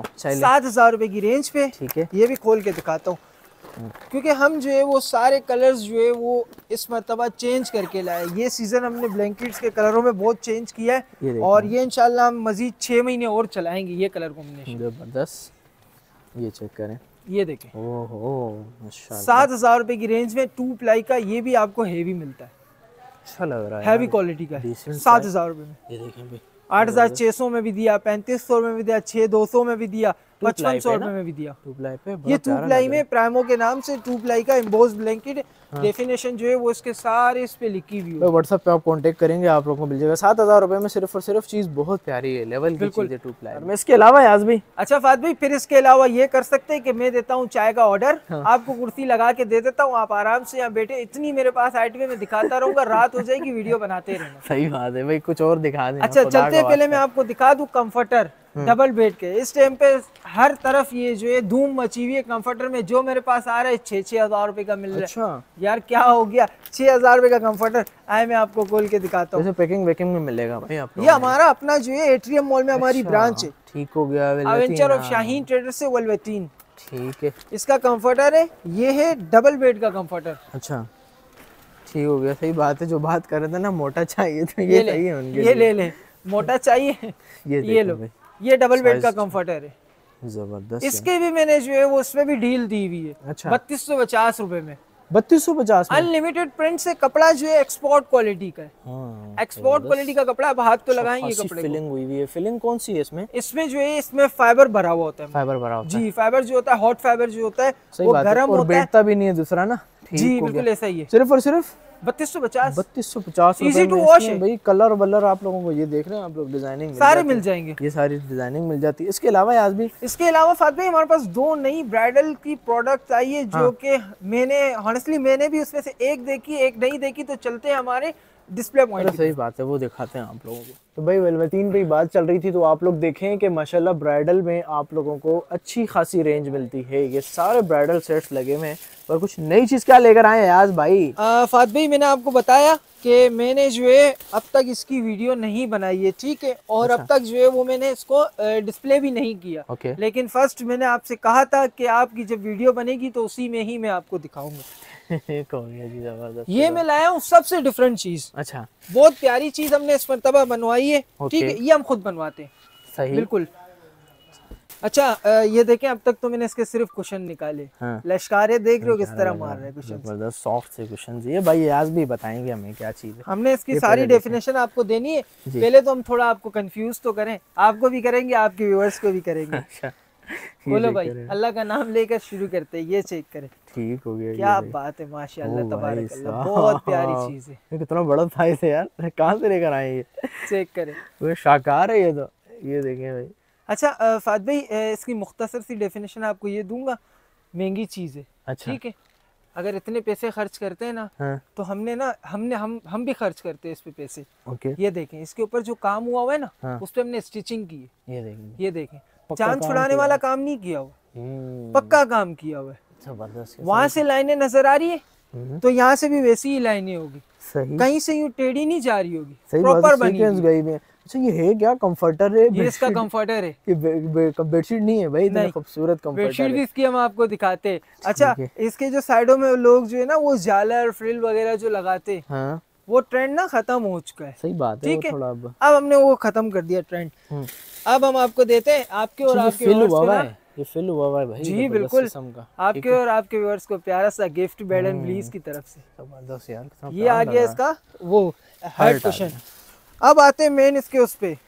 7,000 रुपए की रेंज पे। ठीक है, ये भी खोल के दिखाता हूँ, क्योंकि हम जो है वो सारे कलर्स जो है वो इस मरतबा चेंज करके लाए। ये सीजन हमने ब्लैंकेट्स के कलरों में बहुत चेंज किया है, और ये इंशाल्लाह हम मजीद 6 महीने और चलाएंगे ये कलर कॉम्बिनेशन। जबरदस्त। ये चेक करें, ये देखें। ओहो माशाल्लाह। 7,000 रुपए की रेंज में 2 प्लाई का, ये भी आपको हेवी मिलता है, अच्छा लग रहा है, हैवी क्वालिटी का। 7,000 रुपए में ये देखें भाई, 8,600 में भी दिया, 3,500 में भी दिया, 6,200 में भी दिया, 5500 में भी दिया। 2 प्लाई पे ये 2 प्लाई में प्राइमो के नाम से 2 प्लाई का एम्बोस ब्लैंकेट, डेफिनेशन जो है वो इसके सारे इस पे लिखी हुई है। व्हाट्सएप पे आप कांटेक्ट करेंगे, आप लोगों को मिल जाएगा 7000 रुपए में सिर्फ और सिर्फ। चीज बहुत प्यारी है, लेवल की चीज है 2 प्लाई में। इसके अलावा याज भाई, अच्छा फात भाई, फिर इसके अलावा ये कर सकते हैं कि मैं देता हूँ चाय का ऑर्डर, आपको कुर्सी लगा के दे देता हूँ, आप आराम से यहाँ बैठे, इतनी मेरे पास आइटमें मैं दिखाता रहूंगा, रात हो जाएगी वीडियो बनाते रहना। सही बात है भाई, कुछ और दिखा दें। अच्छा चलते पहले मैं आपको दिखा दूं कंफर्टर डबल बेड के। इस टाइम पे हर तरफ ये जो है धूम मची हुई है कंफर्टर में। जो मेरे पास आ रहा है 6,000 रुपए का मिल रहा है। अच्छा यार क्या हो गया, 6,000 रुपए का कंफर्टर आए, मैं आपको खोल के दिखाता हूँ। पैकिंग वेकिंग में मिलेगा भाई आप? ये हमारा अपना जो है एट्रियम मॉल में हमारी ब्रांच है। ठीक हो गया। एवेंचर ऑफ शाहीन ट्रेडर से वेलवेटीन, ठीक है। इसका कंफर्टर है, ये है डबल बेड का कंफर्टर। अच्छा ठीक हो गया, सही बात है। जो बात कर रहे थे ना मोटा चाहिए, तो ये सही है उनके लिए। ये ले ले, मोटा चाहिए ये लो, ये डबल बेड का कंफर्टर है, जबरदस्त। इसके भी मैंने जो है वो उसमें भी डील दी हुई है। अच्छा 3250 रुपए में, 3250 में अनलिमिटेड प्रिंट से कपड़ा जो है एक्सपोर्ट क्वालिटी का है। हाँ, एक्सपोर्ट क्वालिटी का कपड़ा, अब हाथ तो लगाएंगे कपड़े को। फिलिंग हुई हुई है। फिलिंग कौन सी है इसमें? इसमें जो है इसमें फाइबर भरा हुआ होता है। फाइबर भरा होता है जी, फाइबर जो होता है, हॉट फाइबर जो होता है वो गर्म और होता है, बैठता भी नहीं है दूसरा ना। जी बिल्कुल ऐसा ही है। सिर्फ और सिर्फ 3250 Easy to wash है भाई। कलर वलर आप लोगों को ये देख रहे हैं आप लोग, डिजाइनिंग सारे मिल जाएंगे, ये सारी डिजाइनिंग मिल जाती है। इसके अलावा आज भी, इसके अलावा फात भाई हमारे पास 2 नई ब्राइडल की प्रोडक्ट आई है जो कि मैंने हॉनेस्टली मैंने भी उसमें से एक देखी एक नहीं देखी, तो चलते हैं हमारे डिस्प्ले पॉइंट। सही बात है, वो दिखाते हैं आप लोगों को। तो भाई वेलवेटीन पे बात चल रही थी, तो आप लोग देखें कि माशाल्लाह ब्राइडल में आप लोगों को अच्छी खासी रेंज मिलती है। ये सारे ब्राइडल सेट्स लगे हुए हैं, और कुछ नई चीज क्या लेकर आए हैं आज भाई? फात भाई मैंने आपको बताया कि मैंने जो है अब तक इसकी वीडियो नहीं बनाई है, ठीक है, और अब तक जो है वो मैंने इसको डिस्प्ले भी नहीं किया। लेकिन फर्स्ट मैंने आपसे कहा था कि आपकी जब वीडियो बनेगी तो उसी में ही मैं आपको दिखाऊंगा। ये मैं लाया हूँ सबसे डिफरेंट चीज। अच्छा, बहुत प्यारी चीज हमने इस मरतबा बनवाई है, ठीक है, ये हम खुद बनवाते हैं। सही, बिल्कुल। अच्छा ये देखें, अब तक तो मैंने इसके सिर्फ कुशन निकाले। हाँ। लश्कारे देख रहे हो किस तरह मार रहे हैं कुशन, जबरदस्त सॉफ्ट से कुशन। ये भाई आज भी बताएंगे हमें क्या चीज है। हमने इसकी सारी डेफिनेशन आपको देनी है। पहले तो हम थोड़ा आपको कंफ्यूज तो करें, आपको भी करेंगे, आपके व्यूअर्स को भी करेंगे। अच्छा बोलो भाई, अल्लाह का नाम लेकर शुरू करते हैं। ये चेक करें, ठीक हो गया, क्या बात है, माशाल्लाह तबारकल्लाह, बहुत प्यारी चीज है। कितना बड़ा साइज है यार, कहाँ से लेकर आए ये? चेक करें, वो शाकार है ये तो, ये देखें भाई। अच्छा फात भाई इसकी मुख्तसर सी डेफिनेशन आपको ये दूंगा, महंगी चीज है। अच्छा ठीक है, अगर इतने पैसे खर्च करते हैं ना, हाँ। तो हमने ना हम भी खर्च करते हैं इस पे पैसे। ओके। ये देखें, इसके ऊपर जो काम हुआ है ना, हाँ। उस पे हमने स्टिचिंग की है। ये देखें जान छुड़ाने वाला काम नहीं किया हुआ, पक्का काम किया हुआ है। जबरदस्त। वहाँ से लाइनें नजर आ रही है तो यहाँ से भी वैसी ही लाइनें होगी। सही, कहीं से यूँ टेढ़ी नहीं जा रही होगी, प्रॉपर बनी हुई। अच्छा ये है क्या, कंफर्टर है? ये इसका कंफर्टर है, ये बेडशीट नहीं है भाई, इतना खूबसूरत कंफर्टर। बेडशीट भी इसकी हम आपको दिखाते हैं। अच्छा इसके जो साइडों में लोग जो है ना वो झालर फ्रिल वगैरह जो लगाते, हाँ। वो ट्रेंड ना खत्म हो चुका है। सही बात है, ठीक है, थोड़ा अब हमने वो खत्म कर दिया ट्रेंड। अब हम आपको देते हैं आपके और आपके ये फिल हुआ है भाई। जी बिल्कुल, आपके और आपके व्यूअर्स को प्यारा सा गिफ्ट बेड एंड ब्लीज की तरफ से। जबरदस्त यार, ये आ गया इसका वो हेड कुशन। अब आते हैं मेन इसके उस पे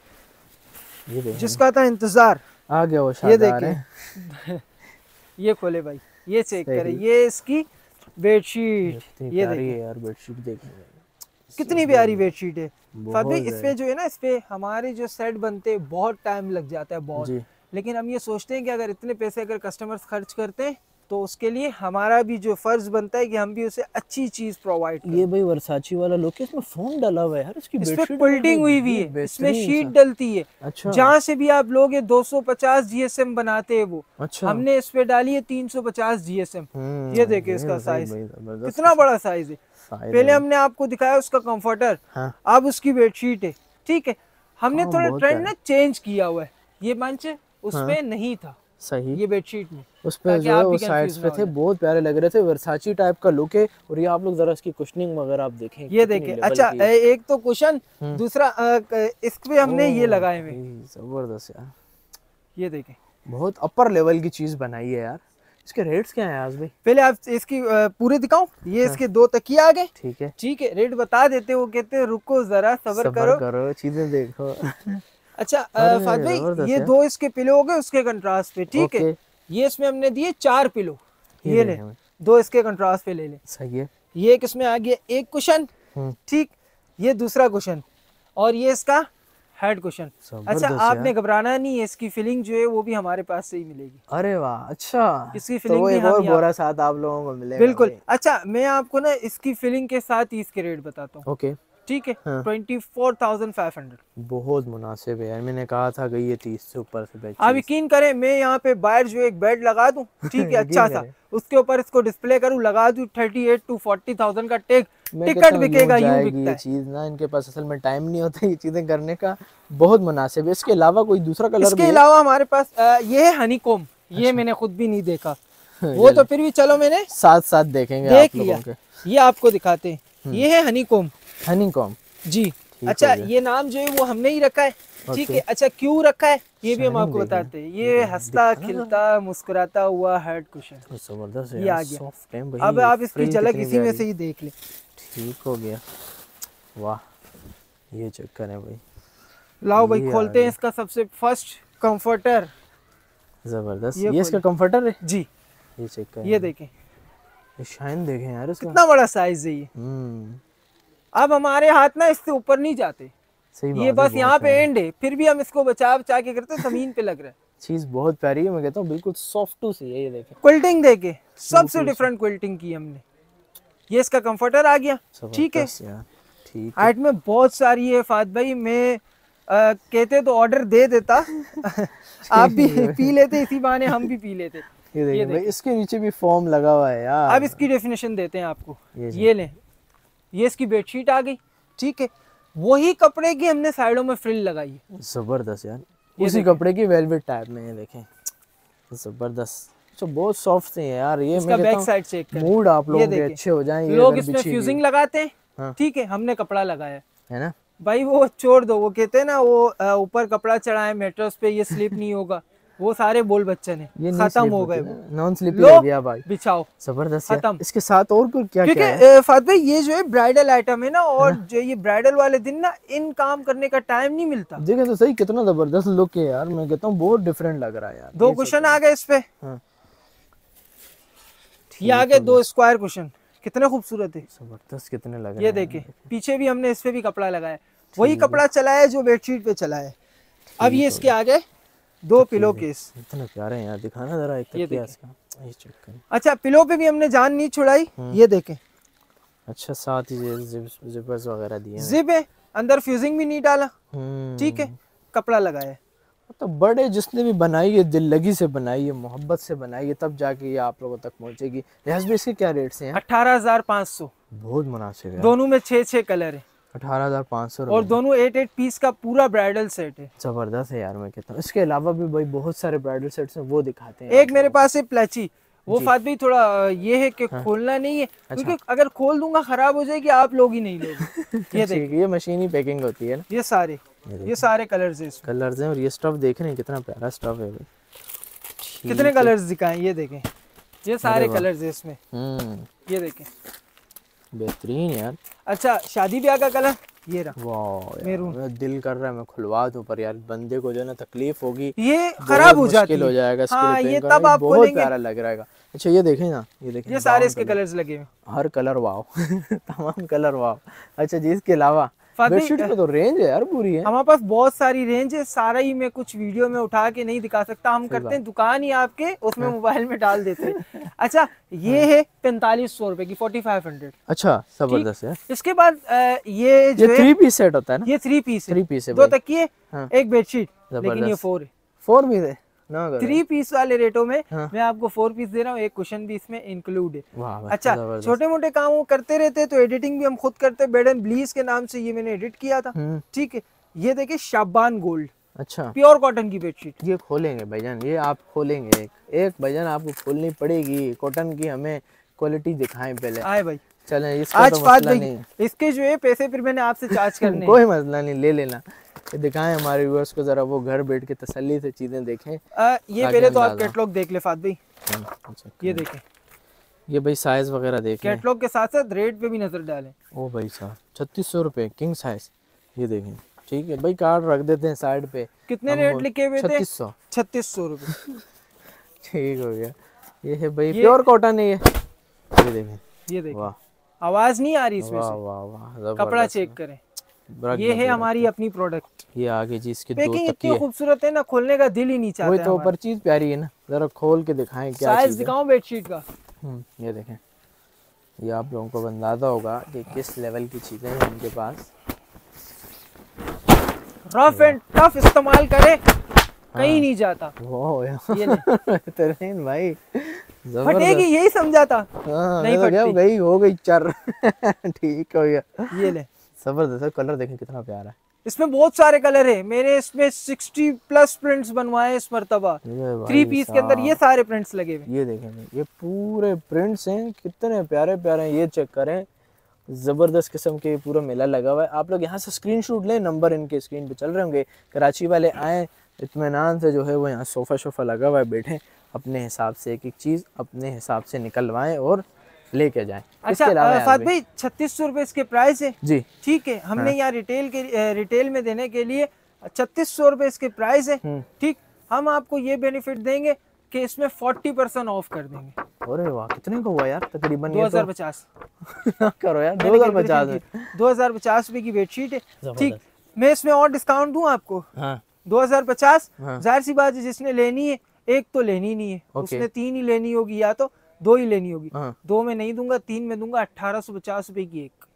जिसका था इंतजार, आ गया वो। ये देखें ये खोले भाई, ये चेक करें, ये इसकी बेडशीट। ये देखिए यार, बेडशीट देखिए कितनी प्यारी बेडशीट है। इस पे जो है ना, इस पे हमारे जो सेट बनते हैं बहुत टाइम लग जाता है, बहुत। लेकिन हम ये सोचते हैं कि अगर इतने पैसे अगर कस्टमर्स खर्च करते हैं तो उसके लिए हमारा भी जो फर्ज बनता है कि हम भी उसे अच्छी चीज प्रोवाइड करें। ये भाई वर्साची वाला लुक है, इसमें फोम डाला हुआ है यार, इसकी बेडशीट क्विल्टिंग हुई हुई है, इसमें शीट डलती है। अच्छा। जहाँ से भी आप लोग 250 जीएसएम बनाते हैं वो। अच्छा। हमने इस पे डाली है 350 जीएसएम। ये देखिए इसका साइज कितना बड़ा साइज है। पहले हमने आपको दिखाया उसका कंफर्टर, अब उसकी बेडशीट है, ठीक है। हमने थोड़ा ट्रेंड ना चेंज किया हुआ है, ये मंच उसपे नहीं था। सही, ये बेडशीट में उस पे जो है वो साइड्स पे थे, बहुत प्यारे लग रहे थे, वर्साची टाइप का लुक है। और ये आप लोग जरा इसकी कुशनिंग वगैरह आप देखें, ये देखें। अच्छा एक तो कुशन, दूसरा इस पे हमने ये लगाए हुए, जबरदस्त यार। ये देखें, बहुत अपर लेवल की चीज बनाई है यार। इसके रेट्स क्या हैं आज भाई? पहले आप इसकी पूरे दिखाऊं। ये इसके 2 तकिया आ गए, ठीक है, ठीक है। रेट बता देते, वो कहते हैं रुको जरा सब्र करो चीजें देखो। अच्छा अरे, फाद भाई जबरदस्त ये है। 2 इसके पिलो हो गए उसके कंट्रास्ट पे, ठीक है। ओके। ये इसमें हमने दिए 4 पिलो, ये ले, देखें भाई, 2 इसके कंट्रास्ट पे ले ले। सही है। ये एक इसमें आ गया एक कुशन, हम्म, ठीक, ये दूसरा कुशन और ये इसका हेड कुशन। अच्छा जबरदस्त आपने यार। घबराना नहीं है, इसकी फिलिंग जो है वो भी हमारे पास से ही मिलेगी। अरे वाह, अच्छा। इसकी तो फिलिंग वो भी एक हम और ही बोरा साथ आप लोगों को मिलेगा बिल्कुल। भाई। अच्छा मैं आपको ना इसकी फिलिंग के साथ ही इसके रेट बताता हूँ, ओके। ठीक है। हाँ। 24,500। बहुत मुनासिब है यार, मैंने कहा था कि ये 30 से ऊपर से बेच आप यकीन करें मैं यहाँ पे बाहर जो एक बेड लगा दूं, ठीक है, अच्छा यकीन सा, करें। उसके ऊपर इसको डिस्प्ले करूँ, लगा दूं 38 to 40,000 का टिकट मैं कहता हूँ यूं बिकेगा, यूं जाएगी बिकता ये है। चीज ना, इनके पास असल में टाइम नहीं होता ये चीजें करने का। बहुत मुनासिब है। इसके अलावा कोई दूसरा कलर इसके भी है? अलावा हमारे पास ये है हनीकॉम, ये मैंने खुद भी नहीं देखा, वो ये तो फिर भी चलो मैंने साथ साथ देखेंगे देख आप लोगों लिया। के। ये आपको दिखाते हैं, ये है हनीकॉम हनीकॉम। जी। हो अच्छा गया। ये नाम जो है वो हमने ही रखा है, ठीक ओके। है। अच्छा क्यों रखा है ये भी हम शाइनिंग आपको देखें। बताते हैं। ये हंसता दिखाना खिलता मुस्कुराता हुआ हेड कुशन, जबरदस्त है ये यार, आ गया। सॉफ्ट है भाई। अब आप इसकी फ्रिल झलक कितनी इसी में प्यारी। से ही देख ले। ठीक हो गया। वाह, ये चक्कर है भाई। लाओ भाई ये आ खोलते हैं गया। इसका सबसे फर्स्ट कंफर्टर। जबरदस्त। ये ये इसका खोलें। कंफर्टर है। जी ये चक्कर ये देखें शाइन देखें यार इसका। कितना बड़ा साइज है ये। अब हमारे हाथ ना इससे ऊपर नहीं जाते, सही ये बात है, बस यहाँ बहुत पे प्यारी एंड है, फिर भी हम इसको बचा बचा के करते हैं, जमीन पे लग रहा है। चीज बहुत प्यारी है। मैं कहता हूँ बिल्कुल सॉफ्ट टू सी है। ये देखें क्विल्टिंग देके सबसे बिल्कुल डिफरेंट क्विल्टिंग की हमने। ये इसका कंफर्टर आ गया, ठीक है। जबरदस्त यार। ठीक है। हाइट में बहुत सारी है फात भाई, मैं कहते तो ऑर्डर दे देता आप भी पी लेते, इसी बहाने हम भी पी लेते। ये देखिए भाई, इसके नीचे भी फोम लगा हुआ है यार। अब इसकी डेफिनेशन देते हैं आपको, ये ये लें, ये इसकी बेडशीट आ गई, ठीक है। वही कपड़े की हमने साइडों में फ्रिल लगाई है, जबरदस्त यार। ये उसी कपड़े की वेलवेट टाइप में। ये देखें जबरदस्त। तो बहुत सॉफ्ट से है यार ये। इसका मैं बैक कहता साइड चेक हूँ करें, मूड आप लोगों ये के देखें। अच्छे हो जाएं। ये लोग अगर इसमें बिछी हुई फ्यूजिंग लगाते हैं, हाँ। ठीक है, हमने कपड़ा लगाया है ना। भाई, वो छोड़ दो, वो कहते हैं ना वो ऊपर कपड़ा चढ़ाए मेट्रोस पे, ये स्लिप नहीं होगा, वो सारे बोल बच्चन है, ये खत्म हो गए वो। नॉन स्लिपी लो हो गया भाई। बिछाओ, जबरदस्त यार। खत्म। इसके साथ और कुछ क्या क्या है? क्योंकि फात भाई ये जो है ब्राइडल आइटम है ना, और जो ये ब्राइडल वाले दिन ना इन काम करने का टाइम नहीं मिलता। देखें तो सही कितना जबरदस्त लुक है यार। मैं कहता हूँ बहुत डिफरेंट लग रहा है यार। 2 कुशन आ गए इस पे, हाँ। ये आ गए 2 स्क्वायर कुशन, कितने खूबसूरत है। जबरदस्त कितने लग रहे ये हैं। देखे पीछे भी हमने इस पे भी कपड़ा लगाया, वही कपड़ा चला है जो बेडशीट पे चला है। अब ये इसके आ गए 2 पिलो केस, इतने प्यारे हैं यार। दिखाना जरा एक ये तकिया देखें। इसका। ये चेक करें। अच्छा पिलो पे भी हमने जान नहीं छुड़ाई, ये देखें अच्छा, साथ ही जिपर्स वगैरह दिए हैं। जिप है, अंदर फ्यूजिंग भी नहीं डाला, हम्म। ठीक है, कपड़ा लगाया है। तो बड़े जिसने भी बनाई है दिल लगी से बनाई है, मोहब्बत से बनाई है, तब जाके ये आप लोगों तक पहुंचेगी। रियाज भाई इसके क्या रेट्स हैं? 18,500, बहुत मुनासिब है। दोनों में 6 कलर है 18,500 और दोनों 8 पीस का पूरा ब्राइडल सेट है। जबरदस्त है यार। मैं कहता हूँ इसके अलावा भी भाई बहुत सारे ब्राइडल सेट्स हैं, वो दिखाते हैं। एक मेरे पास है प्लेची, वो फात भाई थोड़ा ये है कि खोलना नहीं है, क्योंकि अगर खोल दूंगा खराब हो जाएगी, आप लोग ही नहीं लोगे। ये ठीक है, ये मशीनी पैकिंग होती है ना। ये सारे कलर्स हैं, कलर्स हैं और ये स्टफ देख रहे हैं कितना प्यारा स्टफ है भाई। कितने कलर्स दिखाएं, ये देखें, ये सारे कलर्स हैं इसमें, ये देखें बेहतरीन यार। अच्छा शादी ब्याह का कलर ये रहा, वाह मेरून। यार, दिल कर रहा है मैं खुलवा दूं, पर यार बंदे को जो है ना तकलीफ होगी, ये खराब हो जाती मुश्किल हो है। जाएगा। हाँ, इसके ये रिपेयरिंग तब करना आप बहुत खोलेंगे। प्यारा लग रहा है। अच्छा ये देखें ना, ये देखें ये सारे brown इसके colour, कलर्स लगे हुए, हर कलर वाव तमाम कलर वाव। अच्छा जी, इसके अलावा फाती, बेडशीट में तो रेंज है यार पूरी है। हमारे पास बहुत सारी रेंज है, सारा ही मैं कुछ वीडियो में उठा के नहीं दिखा सकता, हम करते हैं दुकान ही आपके उसमें मोबाइल में डाल देते हैं। अच्छा ये है 4500 रुपए की 4500। अच्छा जबरदस्त है। इसके बाद ये जो है 3 पीस सेट होता है ना। ये 3 पीस है, 3 पीस है 2 भाई। तकिए, हाँ। एक बेडशीट, लेकिन ये 4 है। 4 पीस है ना। 3 पीस वाले रेटों में हाँ। मैं आपको 4 पीस दे रहा हूँ, एक कुशन भी इसमें इंक्लूड है। वाह वाह, अच्छा जबरदस्त। छोटे मोटे काम वो करते रहते हैं, तो एडिटिंग भी हम खुद करते हैं, बेड एंड ब्लीच के नाम से ये मैंने एडिट किया था, ठीक है। ये देखिए शाबान गोल्ड, अच्छा प्योर कॉटन की बेडशीट। ये खोलेंगे भाईजान, ये आप खोलेंगे एक भाईजान, आपको खोलनी पड़ेगी कॉटन की। हमें क्वालिटी दिखाएं पहले। आए भाई चलें, इसका आज तो बात मसला नहीं है। इसके जो है पैसे फिर मैंने आपसे चार्ज करने हैं। कोई मसला नहीं, ले लेना। ये दिखाएं हमारे व्यूअर्स को जरा, वो घर बैठ के तसल्ली से चीजें देखें। ये पहले तो आप कैटलॉग देख ले फात भाई, अच्छा, ये देखें ये भाई साइज वगैरह देखें। कैटलॉग के साथ साथ रेट पे भी नजर डालें। ओ भाई साहब 3600 रुपये किंग साइज। ये देखें ठीक है भाई, कार्ड रख देते हैं साइड पे। कितने रेट लिखे हुए थे? 3600। 3600 रुपए। ठीक हो गया। ये है भाई प्योर कॉटन है ये देखें, ये देखें, वाह, आवाज नहीं आ रही इसमें वाह से। वाह वाह, कपड़ा चेक करें, ये है हमारी अपनी प्रोडक्ट। ये आगे जी इसके दो पैकिंग इतनी तकिए, खूबसूरत है ना, खोलने का दिल ही नहीं चाहता। वही तो, ऊपर चीज प्यारी है ना, जरा खोल के दिखाएं क्या साइज चीज है। दिखाऊं बेडशीट का? ये देखें, ये आप लोगों को अंदाजा होगा कि किस लेवल की चीजें हैं इनके पास। रफ एंड टफ इस्तेमाल करे, कहीं नहीं जाता। वो ये ले। बेहतरीन भाई, फटेगी यही समझा था। नहीं फटती, गई हो गई चर। ठीक हो गया। ये ले, जबरदस्त कलर देखें कितना प्यारा है। इसमें बहुत सारे कलर है, मैंने इसमें 60 प्लस प्रिंट्स बनवाए इस मरतबा। 3 पीस के अंदर ये सारे प्रिंट्स लगे हुए। ये देखें भाई, ये पूरे प्रिंट्स हैं, कितने प्यारे प्यारे हैं, ये चेक करें, जबरदस्त किस्म के पूरा मेला लगा हुआ है। आप लोग यहाँ से स्क्रीनशॉट लें, नंबर इनके स्क्रीन पे चल रहे होंगे। कराची वाले आए, इत्मीनान से जो है वो यहाँ सोफा शोफा लगा हुआ है, बैठें, अपने हिसाब से एक एक चीज अपने हिसाब से निकलवाएं और लेके जाएं। अच्छा फात भाई, 3600 रुपए इसके प्राइस है जी, ठीक है। हमने यहाँ रिटेल में देने के लिए 3600 रुपए इसके प्राइस है, ठीक। हम आपको ये बेनिफिट देंगे कि इसमें 40% ऑफ कर देंगे। अरे वाह, कितने का हुआ यार? तकरीबन 2050 करो यार, 2050 2050 रुपए की बेडशीट है, ठीक। मैं इसमें और डिस्काउंट दूं आपको। 2050, जाहिर सी बात है, जिसने लेनी है एक तो लेनी नहीं है, उसने 3 ही लेनी होगी या तो 2 ही लेनी होगी। 2 में नहीं दूंगा, 3 में दूंगा। 1850 रुपए की एक।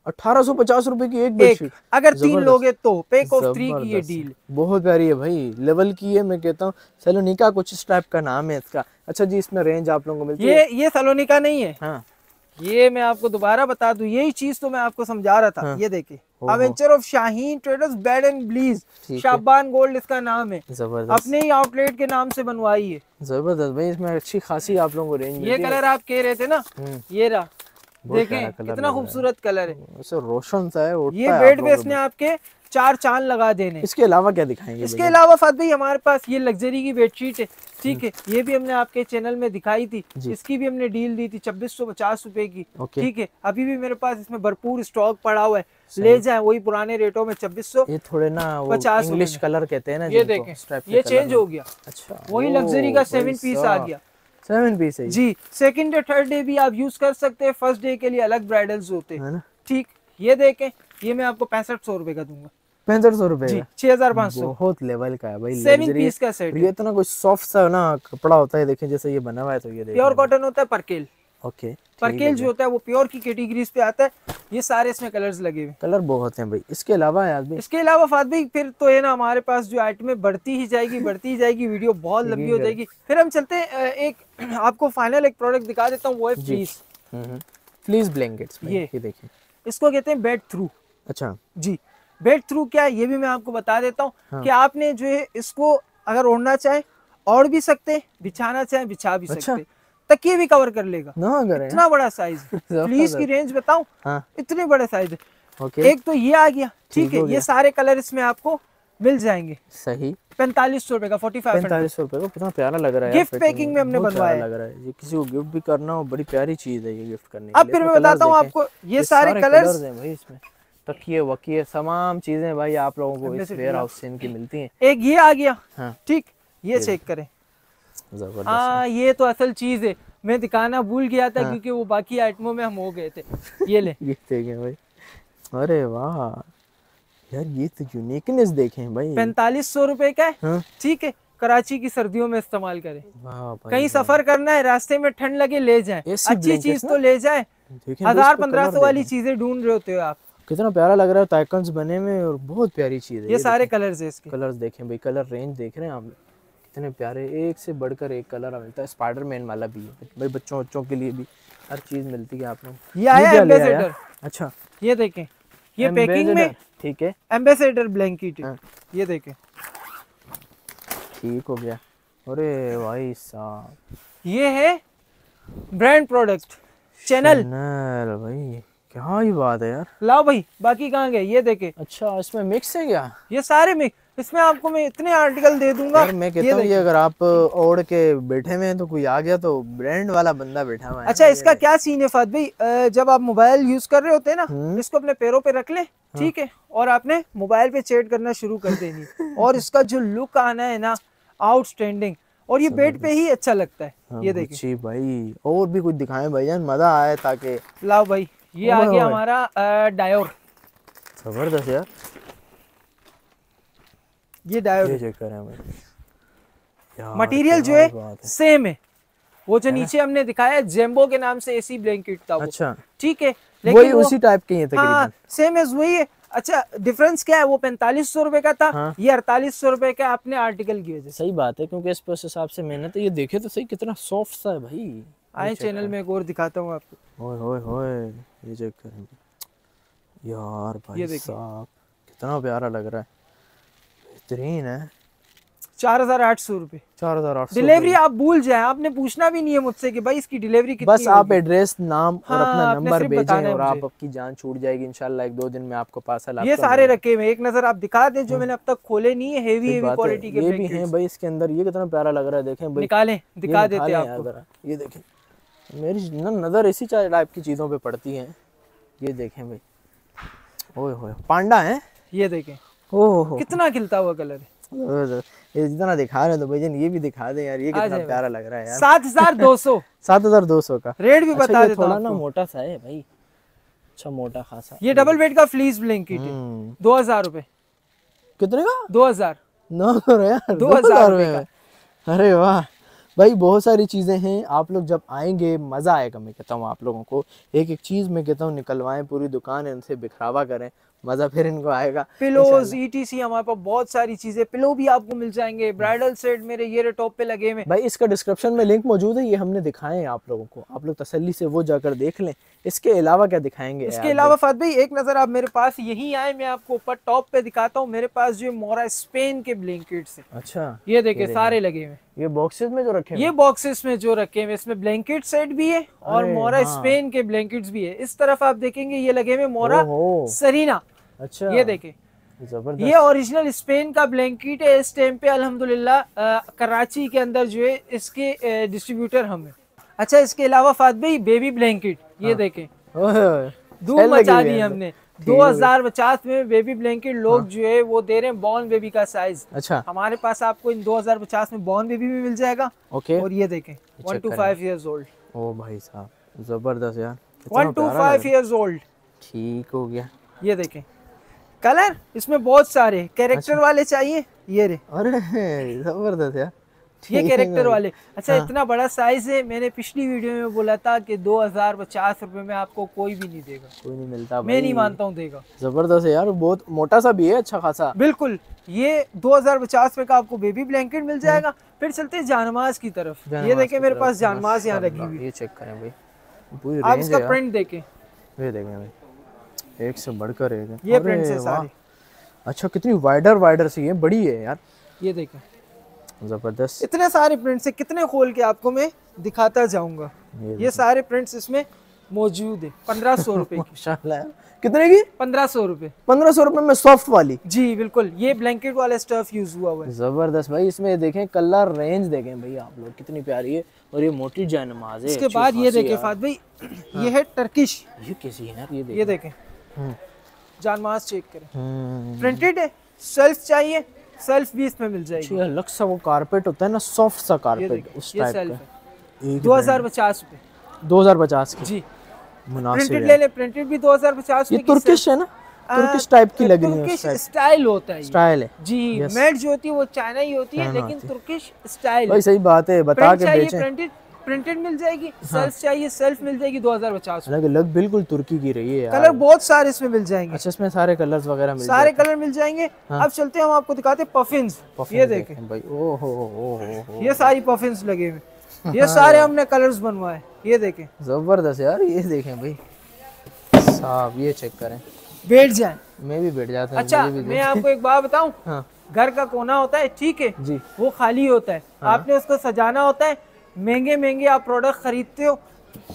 1850 रुपए की एक बेडशीट, अगर 3 लोगे तो पैक ऑफ 3 की ये डील। बहुत प्यारी है भाई, लेवल की है। मैं कहता हूँ सलोनिका कुछ इस टाइप का नाम है इसका। अच्छा जी, इसमें रेंज आप लोगों को मिलती है? ये सलोनिका नहीं है। हाँ। ये मैं आपको दोबारा बता दूं, यही चीज तो मैं आपको समझा रहा था। ये देखिए, adventure of Shaheen traders bed and ब्लीज, शाबान गोल्ड इसका नाम है। अपने ही आउटलेट के नाम से बनवाई है। जबरदस्त भाई, इसमें अच्छी खासी आप लोगों को रेंज। ये कलर आप कह रहे थे ना, ये रहा, देखें कितना खूबसूरत कलर है, रोशन सा है। ये बेड पे इसने आपके 4 चांद लगा देने। इसके अलावा क्या दिखाएंगे? इसके अलावा फात भाई हमारे पास ये लग्जरी की बेडशीट है, ठीक है। ये भी हमने आपके चैनल में दिखाई थी, इसकी भी हमने डील दी थी 2650 रुपए की, ठीक है। अभी भी मेरे पास इसमें भरपूर स्टॉक पड़ा हुआ है, ले जाएं वही पुराने रेटों में 2600। ये थोड़े ना 50 इंग्लिश कलर कहते हैं ना, ये देखें, ये चेंज हो गया। अच्छा, वही लग्जरी का 7 पीस आ गया। 7 पीस है जी। सेकंड या थर्ड डे भी आप यूज कर सकते हैं, फर्स्ट डे के लिए अलग ब्राइडल्स होते हैं, ठीक। ये देखें, ये मैं आपको 6500 रुपए का दूंगा। 6500 रुपए जी, 6500। बहुत लेवल का है भाई, 7 पीस का सेट। ये तो ना कोई सॉफ्ट सा ना कपड़ा होता है, देखें जैसे ये बना हुआ है, तो ये देखिए प्योर कॉटन होता है, परकेल। ओके, परकेल जो होता है वो प्योर की कैटेगरीज पे आता है। ये सारे इसमें कलर्स लगे हुए, कलर बहुत हैं भाई। इसके अलावा यार भाई, इसके अलावा फात भाई फिर तो है ना, हमारे पास जो आइटमें बढ़ती ही जाएगी, बढ़ती ही जाएगी, वीडियो बहुत लंबी हो जाएगी। फिर हम चलते हैं, एक आपको फाइनल एक प्रोडक्ट दिखा देता हूँ, वो है फ्लीस। Fleece blankets. ये देखिए, इसको कहते हैं बेड थ्रू। अच्छा जी, बेड थ्रू क्या है ये भी मैं आपको बता देता हूँ कि आपने जो है इसको अगर ओढ़ना चाहे ओढ़ भी सकते, बिछाना चाहे बिछा भी सकते, तकिए भी कवर कर लेगा ना। इतना बड़ा साइज फ्लीस की रेंज बताऊं, इतने बड़े साइज है। एक तो ये आ गया, ठीक है। ये सारे कलर इसमें आपको मिल जाएंगे। सही, 4500 रुपए का, 4500 रुपए का। कितना प्यारा लग रहा है, गिफ्ट पैकिंग में हमने बनवाया लग रहा है। ये किसी को गिफ्ट भी करना हो, बड़ी प्यारी चीज है ये गिफ्ट करने। अब फिर मैं बताता हूँ आपको, ये सारे कलर्स हैं भाई इसमें, तकिए वकिए तमाम चीजें भाई आप लोगों को इस वेयर हाउस से इनकी मिलती हैं। एक ये आ गया, ठीक। ये चेक करें, हाँ ये तो असल चीज है, मैं दिखाना भूल गया था क्योंकि वो बाकी आइटमों में हम हो गए थे। ये ले, ये देखें भाई, अरे वाह यार, ये तो यूनिकनेस देखें भाई। 4500 रुपए का है, ठीक है। कराची की सर्दियों में इस्तेमाल करें, कहीं सफर करना है, रास्ते में ठंड लगे, ले जाएं, अच्छी चीज तो ले जाएं। 1000-1500 वाली चीजें ढूंढ रहे होते हो आप। कितना प्यारा लग रहा है, टाइकन्स बने में, और बहुत प्यारी चीज है। ये सारे कलर्स है इसके, कलर्स देखें भाई, कलर रेंज देख रहे हैं आप, कितने प्यारे, एक से बढ़कर एक कलर मिलता है। स्पाइडरमैन वाला भी है भाई, बच्चों के लिए भी हर चीज मिलती है आप लोग। ये आया एम्बेसडर। अच्छा, ये देखें, ये पैकिंग में, ठीक है, एम्बेसडर ब्लैंकेट है। ये देखें, ठीक हो गया। अरे भाई साहब, ये है ब्रांड प्रोडक्ट चैनल भाई, क्या ही बात है यार। लाओ भाई, बाकी कहाँ गए, ये देखे। अच्छा, इसमें मिक्स है क्या? ये सारे मिक्स, इसमें आपको मैं इतने आर्टिकल दे दूंगा। यार मैं कहता हूँ ये अगर आप ओढ़ के बैठे हुए हैं तो कोई आ गया तो ब्रांड वाला बंदा बैठा हुआ है। अच्छा, इसका क्या सीन है फात भाई, जब आप मोबाइल यूज कर रहे होते हैं ना, इसको अपने पैरों पे रख ले, ठीक है, और आपने मोबाइल पे चैट करना शुरू कर देनी और इसका जो लुक आना है ना, आउटस्टैंडिंग, और ये बेड पे ही अच्छा लगता है। ये देखिए भाई, और भी कुछ दिखाएं भाईजान, मजा आए ताकि। लाओ भाई, ये आ गया हमारा डायोर। जबरदस्त यार, ये डायोर, ये चेक करें भाई यार, मटेरियल जो है सेम है। वो जो नीचे हमने दिखाया जेम्बो के नाम से एसी ब्लैंकेट था वो। अच्छा, ठीक है, लेकिन वही उसी टाइप के ही है तकरीबन। हाँ, सेम एज वही है। अच्छा, डिफरेंस क्या है? वो 4500 रुपए का था, हाँ। ये 4800 रुपए का अपने आर्टिकल की वजह से। सही बात है, क्योंकि इस पर हिसाब से मेहनत है। ये देखे तो सही कितना सॉफ्ट सा है भाई। आए चैनल में एक और दिखाता हूँ आपको। ओए होए होए, ये चेक करें यार भाई साहब, कितना प्यारा लग रहा है, बेहतरीन है। 4800 रुपए 4800। डिलीवरी आप भूल जाए, आपने पूछना भी नहीं है मुझसे कि भाई इसकी डिलीवरी कितनी बस आप एड्रेस, नाम और अपना नंबर भेजें और मुझे। आपकी जान छूट जाएगी इंशाल्लाह। 1-2 दिन में आपको पार्सल। ये सारे रखे हुए, एक नजर आप दिखा दें, जो मैंने अब तक खोले नहीं है। हेवी क्वालिटी के ये भी हैं भाई इसके अंदर। ये कितना प्यारा लग रहा है, देखें भाई, निकालें, दिखा देते हैं आपको। ये देखें, मेरी नजर इसी टाइप की चीजों पे पड़ती है। ये देखें भाई, ओए होए, पांडा है। ये देखें, ओह कितना खिलता हुआ कलर है। ये जितना दिखा रहे हो तो भाईजान ये भी दिखा दे यार, ये कितना प्यारा लग रहा है यार। 7200 7200 का रेट भी बता देता हूं। थोड़ा ना मोटा सा है भाई, अच्छा मोटा खासा। ये डबल बेड का फ्लीस ब्लैंकेट है, 2000 रुपए। कितने का? 2000। नो यार, 2000 रुपए का। अरे वाह भाई, बहुत सारी चीजें हैं। आप लोग जब आएंगे मजा आएगा। मैं कहता हूँ आप लोगों को एक एक चीज मैं कहता हूँ निकलवाएं, पूरी दुकान इनसे बिखरावा करें, मजा फिर इनको आएगा। पिलोज ETC हमारे पास बहुत सारी चीजें, पिलो भी आपको मिल जाएंगे। ब्राइडल सेट मेरे ये टॉप पे लगे हुए भाई, इसका डिस्क्रिप्शन में लिंक मौजूद है, ये हमने दिखाए हैं आप लोगों को, आप लोग तसल्ली से वो जाकर देख लें। इसके अलावा क्या दिखाएंगे? इसके अलावा फात भाई एक नजर आप मेरे पास यही आए, मैं आपको ऊपर टॉप पे दिखाता हूँ। मेरे पास जो मोरा स्पेन के ब्लैंकेट्स हैं। अच्छा, ये देखे सारे लगे हुए। ये बॉक्सेस में जो रखे, ये बॉक्सेस में जो रखे हुए, इसमें ब्लैंकेट सेट भी है और मोरा स्पेन के ब्लैंकेट्स भी है। इस तरफ आप देखेंगे ये लगे हुए मोरा सरीना। अच्छा, ये देखें, जबरदस्त। ये ओरिजिनल स्पेन का ब्लैंकेट है। इस टाइम पे अल्हम्दुलिल्लाह कराची के अंदर जो है इसके डिस्ट्रीब्यूटर हम हैं। अच्छा, इसके अलावा फात भाई बेबी ब्लैंकेट, ये देखें, धूम मचा दी हमने। 2050 में बेबी ब्लैंकेट लोग जो है वो दे रहे हैं बॉर्न बेबी का साइज। अच्छा, हमारे पास आपको इन 2050 में बॉर्न बेबी भी मिल जाएगा। ओके, और ये देखें 1 to 5 years old। ओ भाई साहब जबरदस्त यार, 1 to 5 years old। ठीक हो गया। ये देखें कलर इसमें बहुत सारे कैरेक्टर वाले चाहिए, ये रे। अरे जबरदस्त यार, ये कैरेक्टर वाले। अच्छा, इतना बड़ा साइज है। मैंने पिछली वीडियो में बोला था कि 2050 रुपए में आपको कोई भी नहीं देगा, कोई नहीं मिलता। मैं नहीं मानता हूँ देगा। जबरदस्त है यार, बहुत मोटा सा भी है, अच्छा खासा। बिल्कुल, ये 2050 रुपए का आपको बेबी ब्लैंकेट मिल जाएगा। फिर चलते हैं जानमाज की तरफ। ये देखें मेरे पास जानमाज यहाँ लगी हुई, ये चेक करें भाई, आप इसका प्रिंट देखें। ये देखें भाई, एक से बढ़कर एक है। ये प्रिंट से सारे। अच्छा, कितनी वाइडर सी है, बड़ी है यार। ये देखें, जबरदस्त। इतने सारे प्रिंट्स है, कितने खोल के आपको मैं दिखाता जाऊंगा। ये सारे प्रिंट्स इसमें मौजूद है। 1500 रुपए की। माशाल्लाह, कितने की? 1500 रुपए। 1500 रुपए में सॉफ्ट वाली? जी बिल्कुल, ये ब्लैंकेट वाला स्टफ यूज हुआ हुआ है। जबरदस्त भाई, इसमें देखें कलर रेंज देखें भाई आप लोग, कितनी प्यारी है। और ये मोटी जानमाज है। इसके बाद ये देखें फात भाई, ये है टर्किश। ये कैसी है यार? ये देखें जानमाज चेक करें, प्रिंटेड है। सेल्फ चाहिए, सेल्फ भी इसमें मिल जाएगी। अलग सा वो कारपेट होता है ना, सॉफ्ट सा कारपेट, उस टाइप का। 2050 रुपए। 2050 की जी, प्रिंटेड ले ले। प्रिंटेड भी 2050। ये तुर्किश है ना, तुर्किश टाइप की लग रही है। तुर्किश स्टाइल होता है, स्टाइल है जी। मेड जो होती है वो चाइना ही होती है, लेकिन तुर्किश स्टाइल। भाई सही बात है, बता के बेचें। प्रिंटेड मिल जाएगी, सेल्फ चाहिए सेल्फ मिल जाएगी। 2050 अलग बिल्कुल तुर्की की रही है। कलर बहुत सारे इसमें मिल जाएंगे। अच्छा, इसमें सारे कलर्स वगैरह मिल सारे कलर मिल जाएंगे। अब चलते हैं, हम आपको दिखाते हैं पफिन्स। ये देखें भाई, ओहो, ये सारी पफिन्स लगे हुए। ये सारे हमने कलर्स बनवाए। ये देखें, जबरदस्त यार। ये देखें भाई साहब, ये चेक करें, बैठ जाए। मैं भी बैठ जाता हूं। अच्छा, मैं आपको एक बात बताऊं, घर का कोना होता है, ठीक है जी, वो खाली होता है। आपने उसको सजाना होता है। महंगे आप प्रोडक्ट खरीदते हो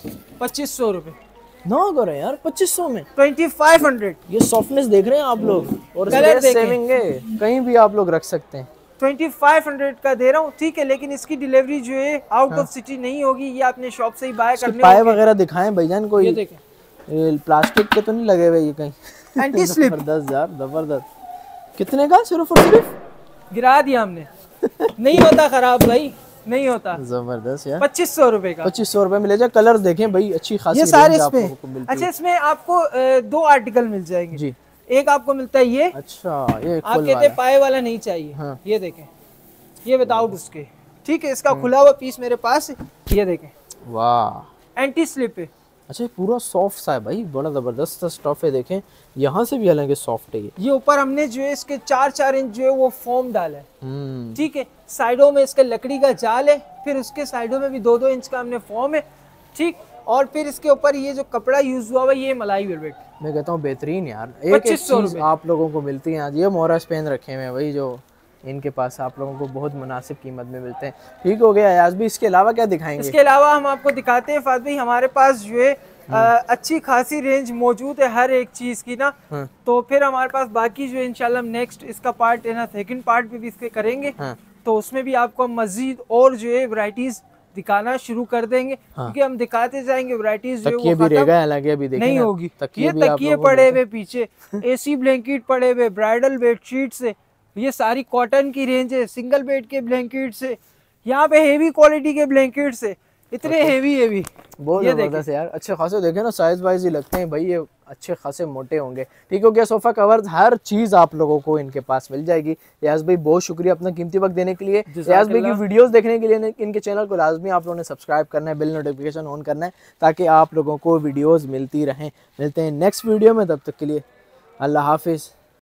2500 रुपए। ना करो यार, 2500 में 2500। ये सॉफ्टनेस देख रहे हैं आप लोग, और कलर सेविंग है, कहीं भी आप लोग रख सकते हैं। 2500 का दे रहा हूँ, ठीक है, लेकिन इसकी डिलीवरी जो है आउट ऑफ सिटी नहीं होगी। ये आपने शॉप से ही बाय करने। पाए वगैरह दिखाएं भाईजान को। ये देखें, प्लास्टिक के तो नहीं लगे हुए ये कहीं? Anti slip. जबरदस्त यार, जबरदस्त। कितने का सिर्फ और सिर्फ? गिरा दिया हमने। नहीं होता खराब भाई, नहीं होता। जबरदस्त यार। 2500 रुपए का। 2500 रुपए में ले जाए। कलर देखें भाई, अच्छी खासी ये सारे रेंज आप इसमें। लोगों को मिलती अच्छा है। इसमें आपको 2 आर्टिकल मिल जाएंगे जी। एक आपको मिलता है ये। अच्छा, ये आप फुल कहते हैं वाला। पाए वाला नहीं चाहिए। हाँ। ये देखें, ये विदाउट उसके, ठीक है। इसका खुला हुआ पीस मेरे पास है, ये देखें, वाह, एंटी स्लिप है। अच्छा ये पूरा सॉफ्ट सा है भाई, बड़ा जबरदस्त स्टफ है। देखें यहाँ से भी हालांकि सॉफ्ट है ये ऊपर हमने जो है इसके 4-4 इंच जो है वो फोम डाला है, ये। ठीक है। साइडों में इसके लकड़ी का जाल है, फिर उसके साइडों में भी 2-2 इंच का हमने फोम है, ठीक। और फिर इसके ऊपर ये जो कपड़ा यूज हुआ हुआ ये मलाई वेलवेट। मैं कहता हूँ बेहतरीन यार। एक 2500 चीज आप लोगों को मिलती है आज, ये मोरा स्पेन रखे हुए हैं भाई, जो इनके पास आप लोगों को बहुत मुनासिब कीमत में मिलते हैं। ठीक हो गया अयाज भी, इसके अलावा क्या दिखाएंगे? इसके अलावा हम आपको दिखाते हैं फात भाई, हमारे पास जो है अच्छी खासी रेंज मौजूद है हर एक चीज की ना। तो फिर हमारे पास बाकी जो है इंशाल्लाह हम नेक्स्ट इसका पार्ट है ना, सेकंड पार्ट भी इसके करेंगे। तो उसमें भी आपको मजीद और जो है वैरायटीज दिखाना शुरू कर देंगे, क्योंकि हम दिखाते जाएंगे वैरायटीज जो तकिए भी रहेगा, हालांकि अभी देखें नहीं ना, होगी। तकिए ये भी आप तकिए लोगों को पड़े हुए पीछे, एसी ब्लैंकेट पड़े हुए, ब्राइडल बेडशीट से, ये सारी कॉटन की रेंज है, सिंगल बेड के ब्लैंकेट से, यहाँ पे हेवी क्वालिटी के ब्लैंकेट से, इतने हेवी बहुत जबरदस्त यार। अच्छे खासे देखे ना, साइज वाइज ही लगते हैं भाई, ये अच्छे खासे मोटे होंगे। ठीक हो गया, सोफा कवर हर चीज आप लोगों को इनके पास मिल जाएगी। यास भाई बहुत शुक्रिया अपना कीमती वक्त देने के लिए। यास भाई की वीडियोस देखने के लिए इनके चैनल को लाजमी आप लोगों ने सब्सक्राइब करना है, बेल नोटिफिकेशन ऑन करना है, ताकि आप लोगों को वीडियोस मिलती रहें। मिलते हैं नेक्स्ट वीडियो में, तब तक के लिए अल्लाह हाफिज।